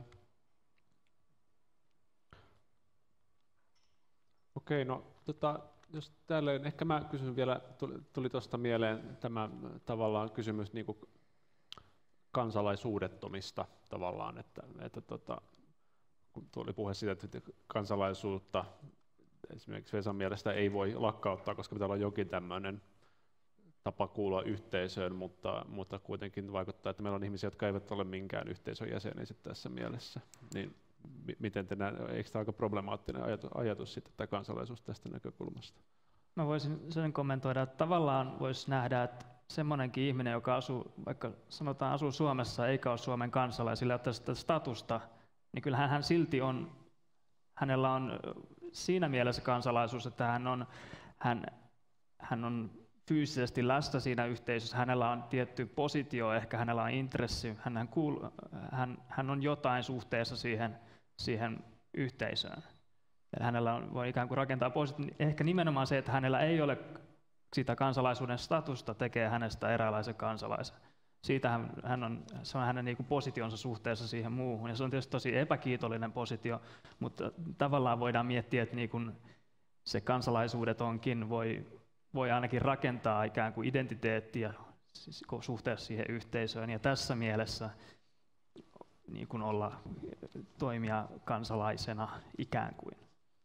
Okei, no tota, jos tälleen, ehkä mä kysyn vielä, tuli tuosta mieleen tämä tavallaan kysymys niin kuin kansalaisuudettomista tavallaan, että, että tota, kun tuli puhe siitä, että kansalaisuutta esimerkiksi Vesan mielestä ei voi lakkauttaa, koska pitää olla jokin tämmöinen tapa kuulua yhteisöön, mutta, mutta kuitenkin vaikuttaa, että meillä on ihmisiä, jotka eivät ole minkään yhteisön jäseniä tässä mielessä. Niin miten te näette, eikö tämä aika problemaattinen ajatus, ajatus sitten tämä kansalaisuus tästä näkökulmasta? Mä voisin sen kommentoida, että tavallaan voisi nähdä, että semmoinenkin ihminen, joka asuu, vaikka sanotaan asuu Suomessa eikä ole Suomen kansalaisilla, ottaa sitä statusta, niin kyllähän hän silti on, hänellä on siinä mielessä kansalaisuus, että hän on, hän, hän on fyysisesti läsnä siinä yhteisössä, hänellä on tietty positio, ehkä hänellä on intressi, hän, hän, kuul, hän, hän on jotain suhteessa siihen, siihen yhteisöön. Ja hänellä on, voi ikään kuin rakentaa positio, ehkä nimenomaan se, että hänellä ei ole sitä kansalaisuuden statusta, tekee hänestä eräänlaisen kansalaisen. Siitä hän, hän on, se on hänen niin kuin positionsa suhteessa siihen muuhun, ja se on tietysti tosi epäkiitollinen positio, mutta tavallaan voidaan miettiä, että niin kuin se kansalaisuudetonkin voi, voi ainakin rakentaa ikään kuin identiteettiä suhteessa siihen yhteisöön, ja tässä mielessä niin kuin olla, toimia kansalaisena ikään kuin.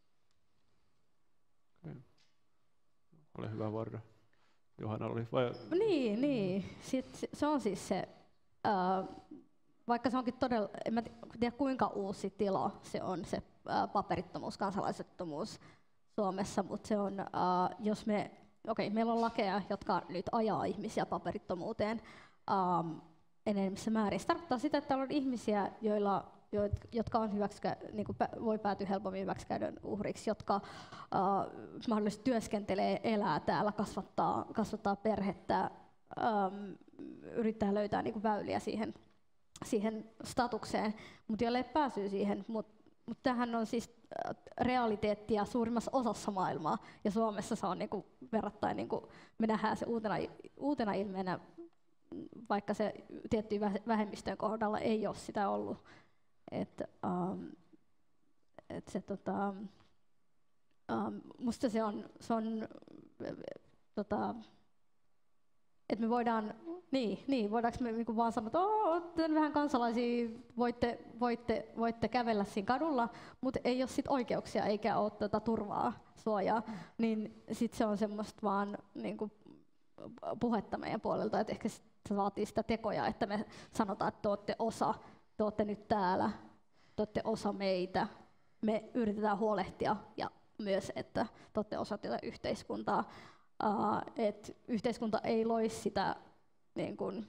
Ole hyvä, Varda. Johanna oli vai? Niin, niin. Sitten se on siis se, äh, vaikka se onkin todella, en mä tiedä kuinka uusi tila se on, se äh, paperittomuus, kansalaisettomuus Suomessa, mutta se on, äh, jos me, okei, okay, meillä on lakeja, jotka nyt ajaa ihmisiä paperittomuuteen ähm, enemmissä määrin. Se tarkoittaa sitä, että on ihmisiä, joilla jotka on hyväksikä, niin kuin voi päätyä helpommin hyväksikäytön uhriksi, jotka uh, mahdollisesti työskentelee, elää täällä, kasvattaa, kasvattaa perhettä, um, yrittää löytää niin kuin väyliä siihen, siihen statukseen, mutta jolle ei pääsy siihen. Mutta mut tämähän on siis realiteettia suurimmassa osassa maailmaa, ja Suomessa se on niin kuin verrattain, niin kuin me nähdään se uutena, uutena ilmeenä, vaikka se tiettyjen vähemmistöjen kohdalla ei ole sitä ollut. Et, um, et se, tota, um, musta se on, se on tota, että me voidaan, niin, niin voidaanko me niinku vaan sanoa, että olette vähän kansalaisia, voitte, voitte, voitte kävellä siinä kadulla, mutta ei ole sit oikeuksia eikä ole tota turvaa, suojaa, niin sit se on semmoista vaan niinku puhetta meidän puolelta, että ehkä se vaatii sitä tekoja, että me sanotaan, että te olette osa. Te olette nyt täällä, te olette osa meitä, me yritetään huolehtia ja myös, että te olette osa tätä yhteiskuntaa. Uh, et yhteiskunta ei loi sitä niin kun,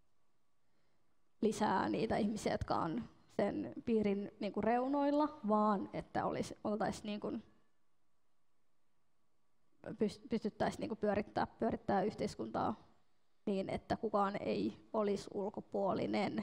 lisää niitä ihmisiä, jotka on sen piirin niin kun, reunoilla, vaan että olisi, oltaisiin niin kun, pystyttäisiin niin kun, pyörittää, pyörittää yhteiskuntaa niin, että kukaan ei olisi ulkopuolinen.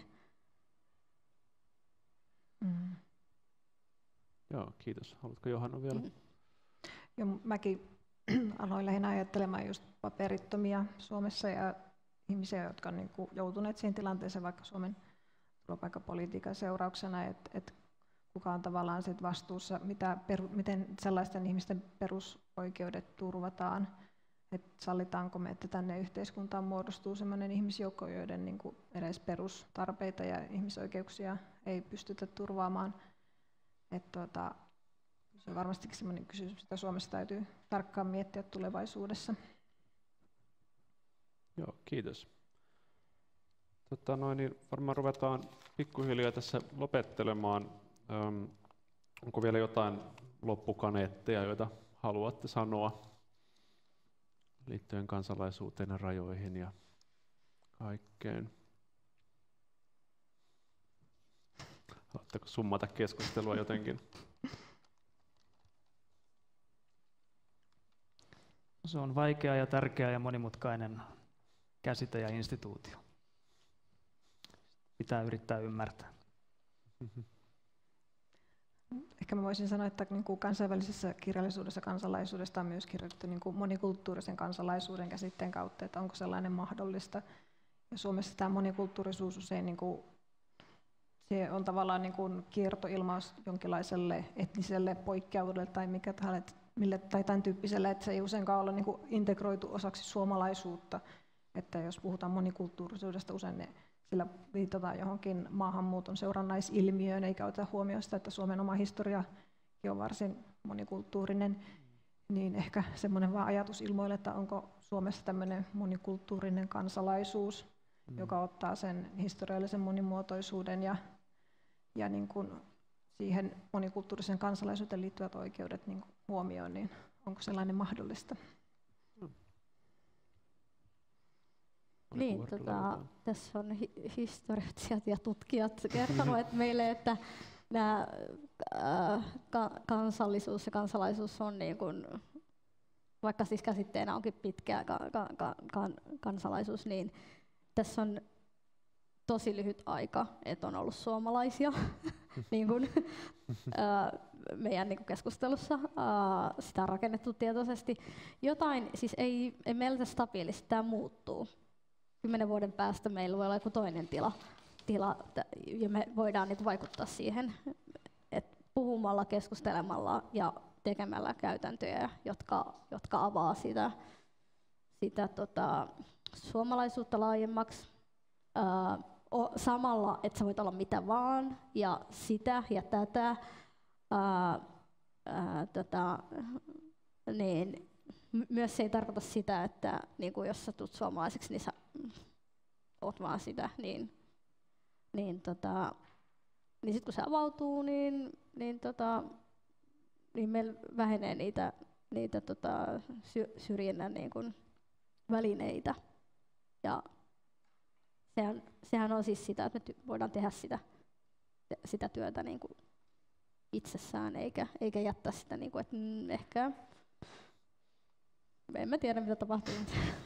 Mm. Joo, kiitos. Haluatko Johanna vielä? Mm. Joo, mäkin aloin lähinnä ajattelemaan just paperittomia Suomessa ja ihmisiä, jotka on niin kuin joutuneet siihen tilanteeseen vaikka Suomen turvapaikkapolitiikan seurauksena, että et kuka on tavallaan sit vastuussa, mitä, peru, miten sellaisten ihmisten perusoikeudet turvataan, että sallitaanko me, että tänne yhteiskuntaan muodostuu sellainen ihmisjoukko, joiden niin kuin edes perustarpeita ja ihmisoikeuksia ei pystytä turvaamaan. Et tuota, se on varmastikin sellainen kysymys, mitä Suomessa täytyy tarkkaan miettiä tulevaisuudessa. Joo, kiitos. Tota noin, niin varmaan ruvetaan pikkuhiljaa tässä lopettelemaan. Öm, onko vielä jotain loppukaneetteja, joita haluatte sanoa liittyen kansalaisuuteen ja rajoihin ja kaikkeen? Haluatteko summata keskustelua jotenkin? Se on vaikea ja tärkeä ja monimutkainen käsite ja instituutio. Pitää yrittää ymmärtää. Ehkä mä voisin sanoa, että niin kuin kansainvälisessä kirjallisuudessa kansalaisuudesta on myös kirjoitettu niin kuin monikulttuurisen kansalaisuuden käsitteen kautta, että onko sellainen mahdollista. Ja Suomessa tämä monikulttuurisuus usein niin kuin, se on tavallaan niin kuin kiertoilmaus jonkinlaiselle etniselle poikkeavuudelle tai mikä tahansa, mille, tai tämän tyyppiselle, että se ei useinkaan ole niin kuin integroitu osaksi suomalaisuutta. Että jos puhutaan monikulttuurisuudesta, usein ne, sillä viitataan johonkin maahanmuuton seurannaisilmiöön, eikä oteta huomioon sitä, että Suomen oma historia on varsin monikulttuurinen, niin ehkä semmoinen vaan ajatus ilmoille, että onko Suomessa tämmöinen monikulttuurinen kansalaisuus, mm. joka ottaa sen historiallisen monimuotoisuuden ja, ja niin kuin siihen monikulttuurisen kansalaisuuteen liittyvät oikeudet niin kuin huomioon, niin onko sellainen mahdollista? Niin, tota, tässä on hi- historioitsijat ja tutkijat kertonut meille, että nämä äh, ka- kansallisuus ja kansalaisuus on niin kuin, vaikka siis käsitteenä onkin pitkä ka- ka- ka- ka- kansalaisuus, niin tässä on tosi lyhyt aika, että on ollut suomalaisia niin kuin, äh, meidän niin kuin keskustelussa. Äh, sitä on rakennettu tietoisesti. Jotain, siis ei, ei meillä stabiilisti, tämä muuttuu. Kymmenen vuoden päästä meillä voi olla joku toinen tila, tila ja me voidaan nyt vaikuttaa siihen, että puhumalla, keskustelemalla ja tekemällä käytäntöjä, jotka, jotka avaa sitä, sitä tota, suomalaisuutta laajemmaksi. Ää, o, samalla, että sä voit olla mitä vaan ja sitä ja tätä. Ää, ää, tota, niin, myös se ei tarkoita sitä, että niin kuin jos sä tulet suomalaiseksi, niin sä oot vaan sitä, niin, niin, tota, niin sitten kun se avautuu, niin, niin, tota, niin meillä vähenee niitä, niitä tota, sy- syrjinnän niin kuin välineitä. Ja sehän, sehän on siis sitä, että me ty- voidaan tehdä sitä, sitä työtä niin kuin itsessään, eikä, eikä jättää sitä, niin kuin, että mm, ehkä en mä tiedä, mitä tapahtuu.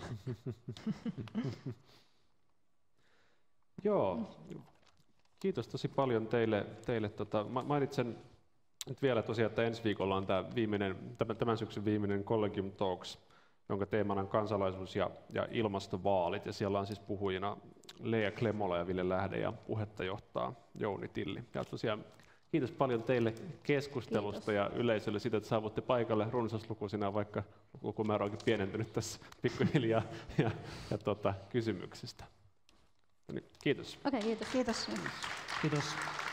Joo, kiitos tosi paljon teille. teille tota, mainitsen nyt vielä tosiaan, että ensi viikolla on tämä viimeinen, tämän syksyn viimeinen Collegium Talks, jonka teemana on kansalaisuus ja, ja ilmastovaalit. Ja siellä on siis puhujina Leija Klemola ja Ville Lähde ja puhetta johtaa Jouni Tilli. Ja tosiaan kiitos paljon teille keskustelusta. Kiitos. Ja yleisölle siitä, että saavutte paikalle runsaslukuisina, vaikka lukumäärä onkin pienentynyt tässä pikkuhiljaa ja, ja tota, kysymyksistä. No niin, kiitos. Okei, okay, kiitos. Kiitos. Kiitos.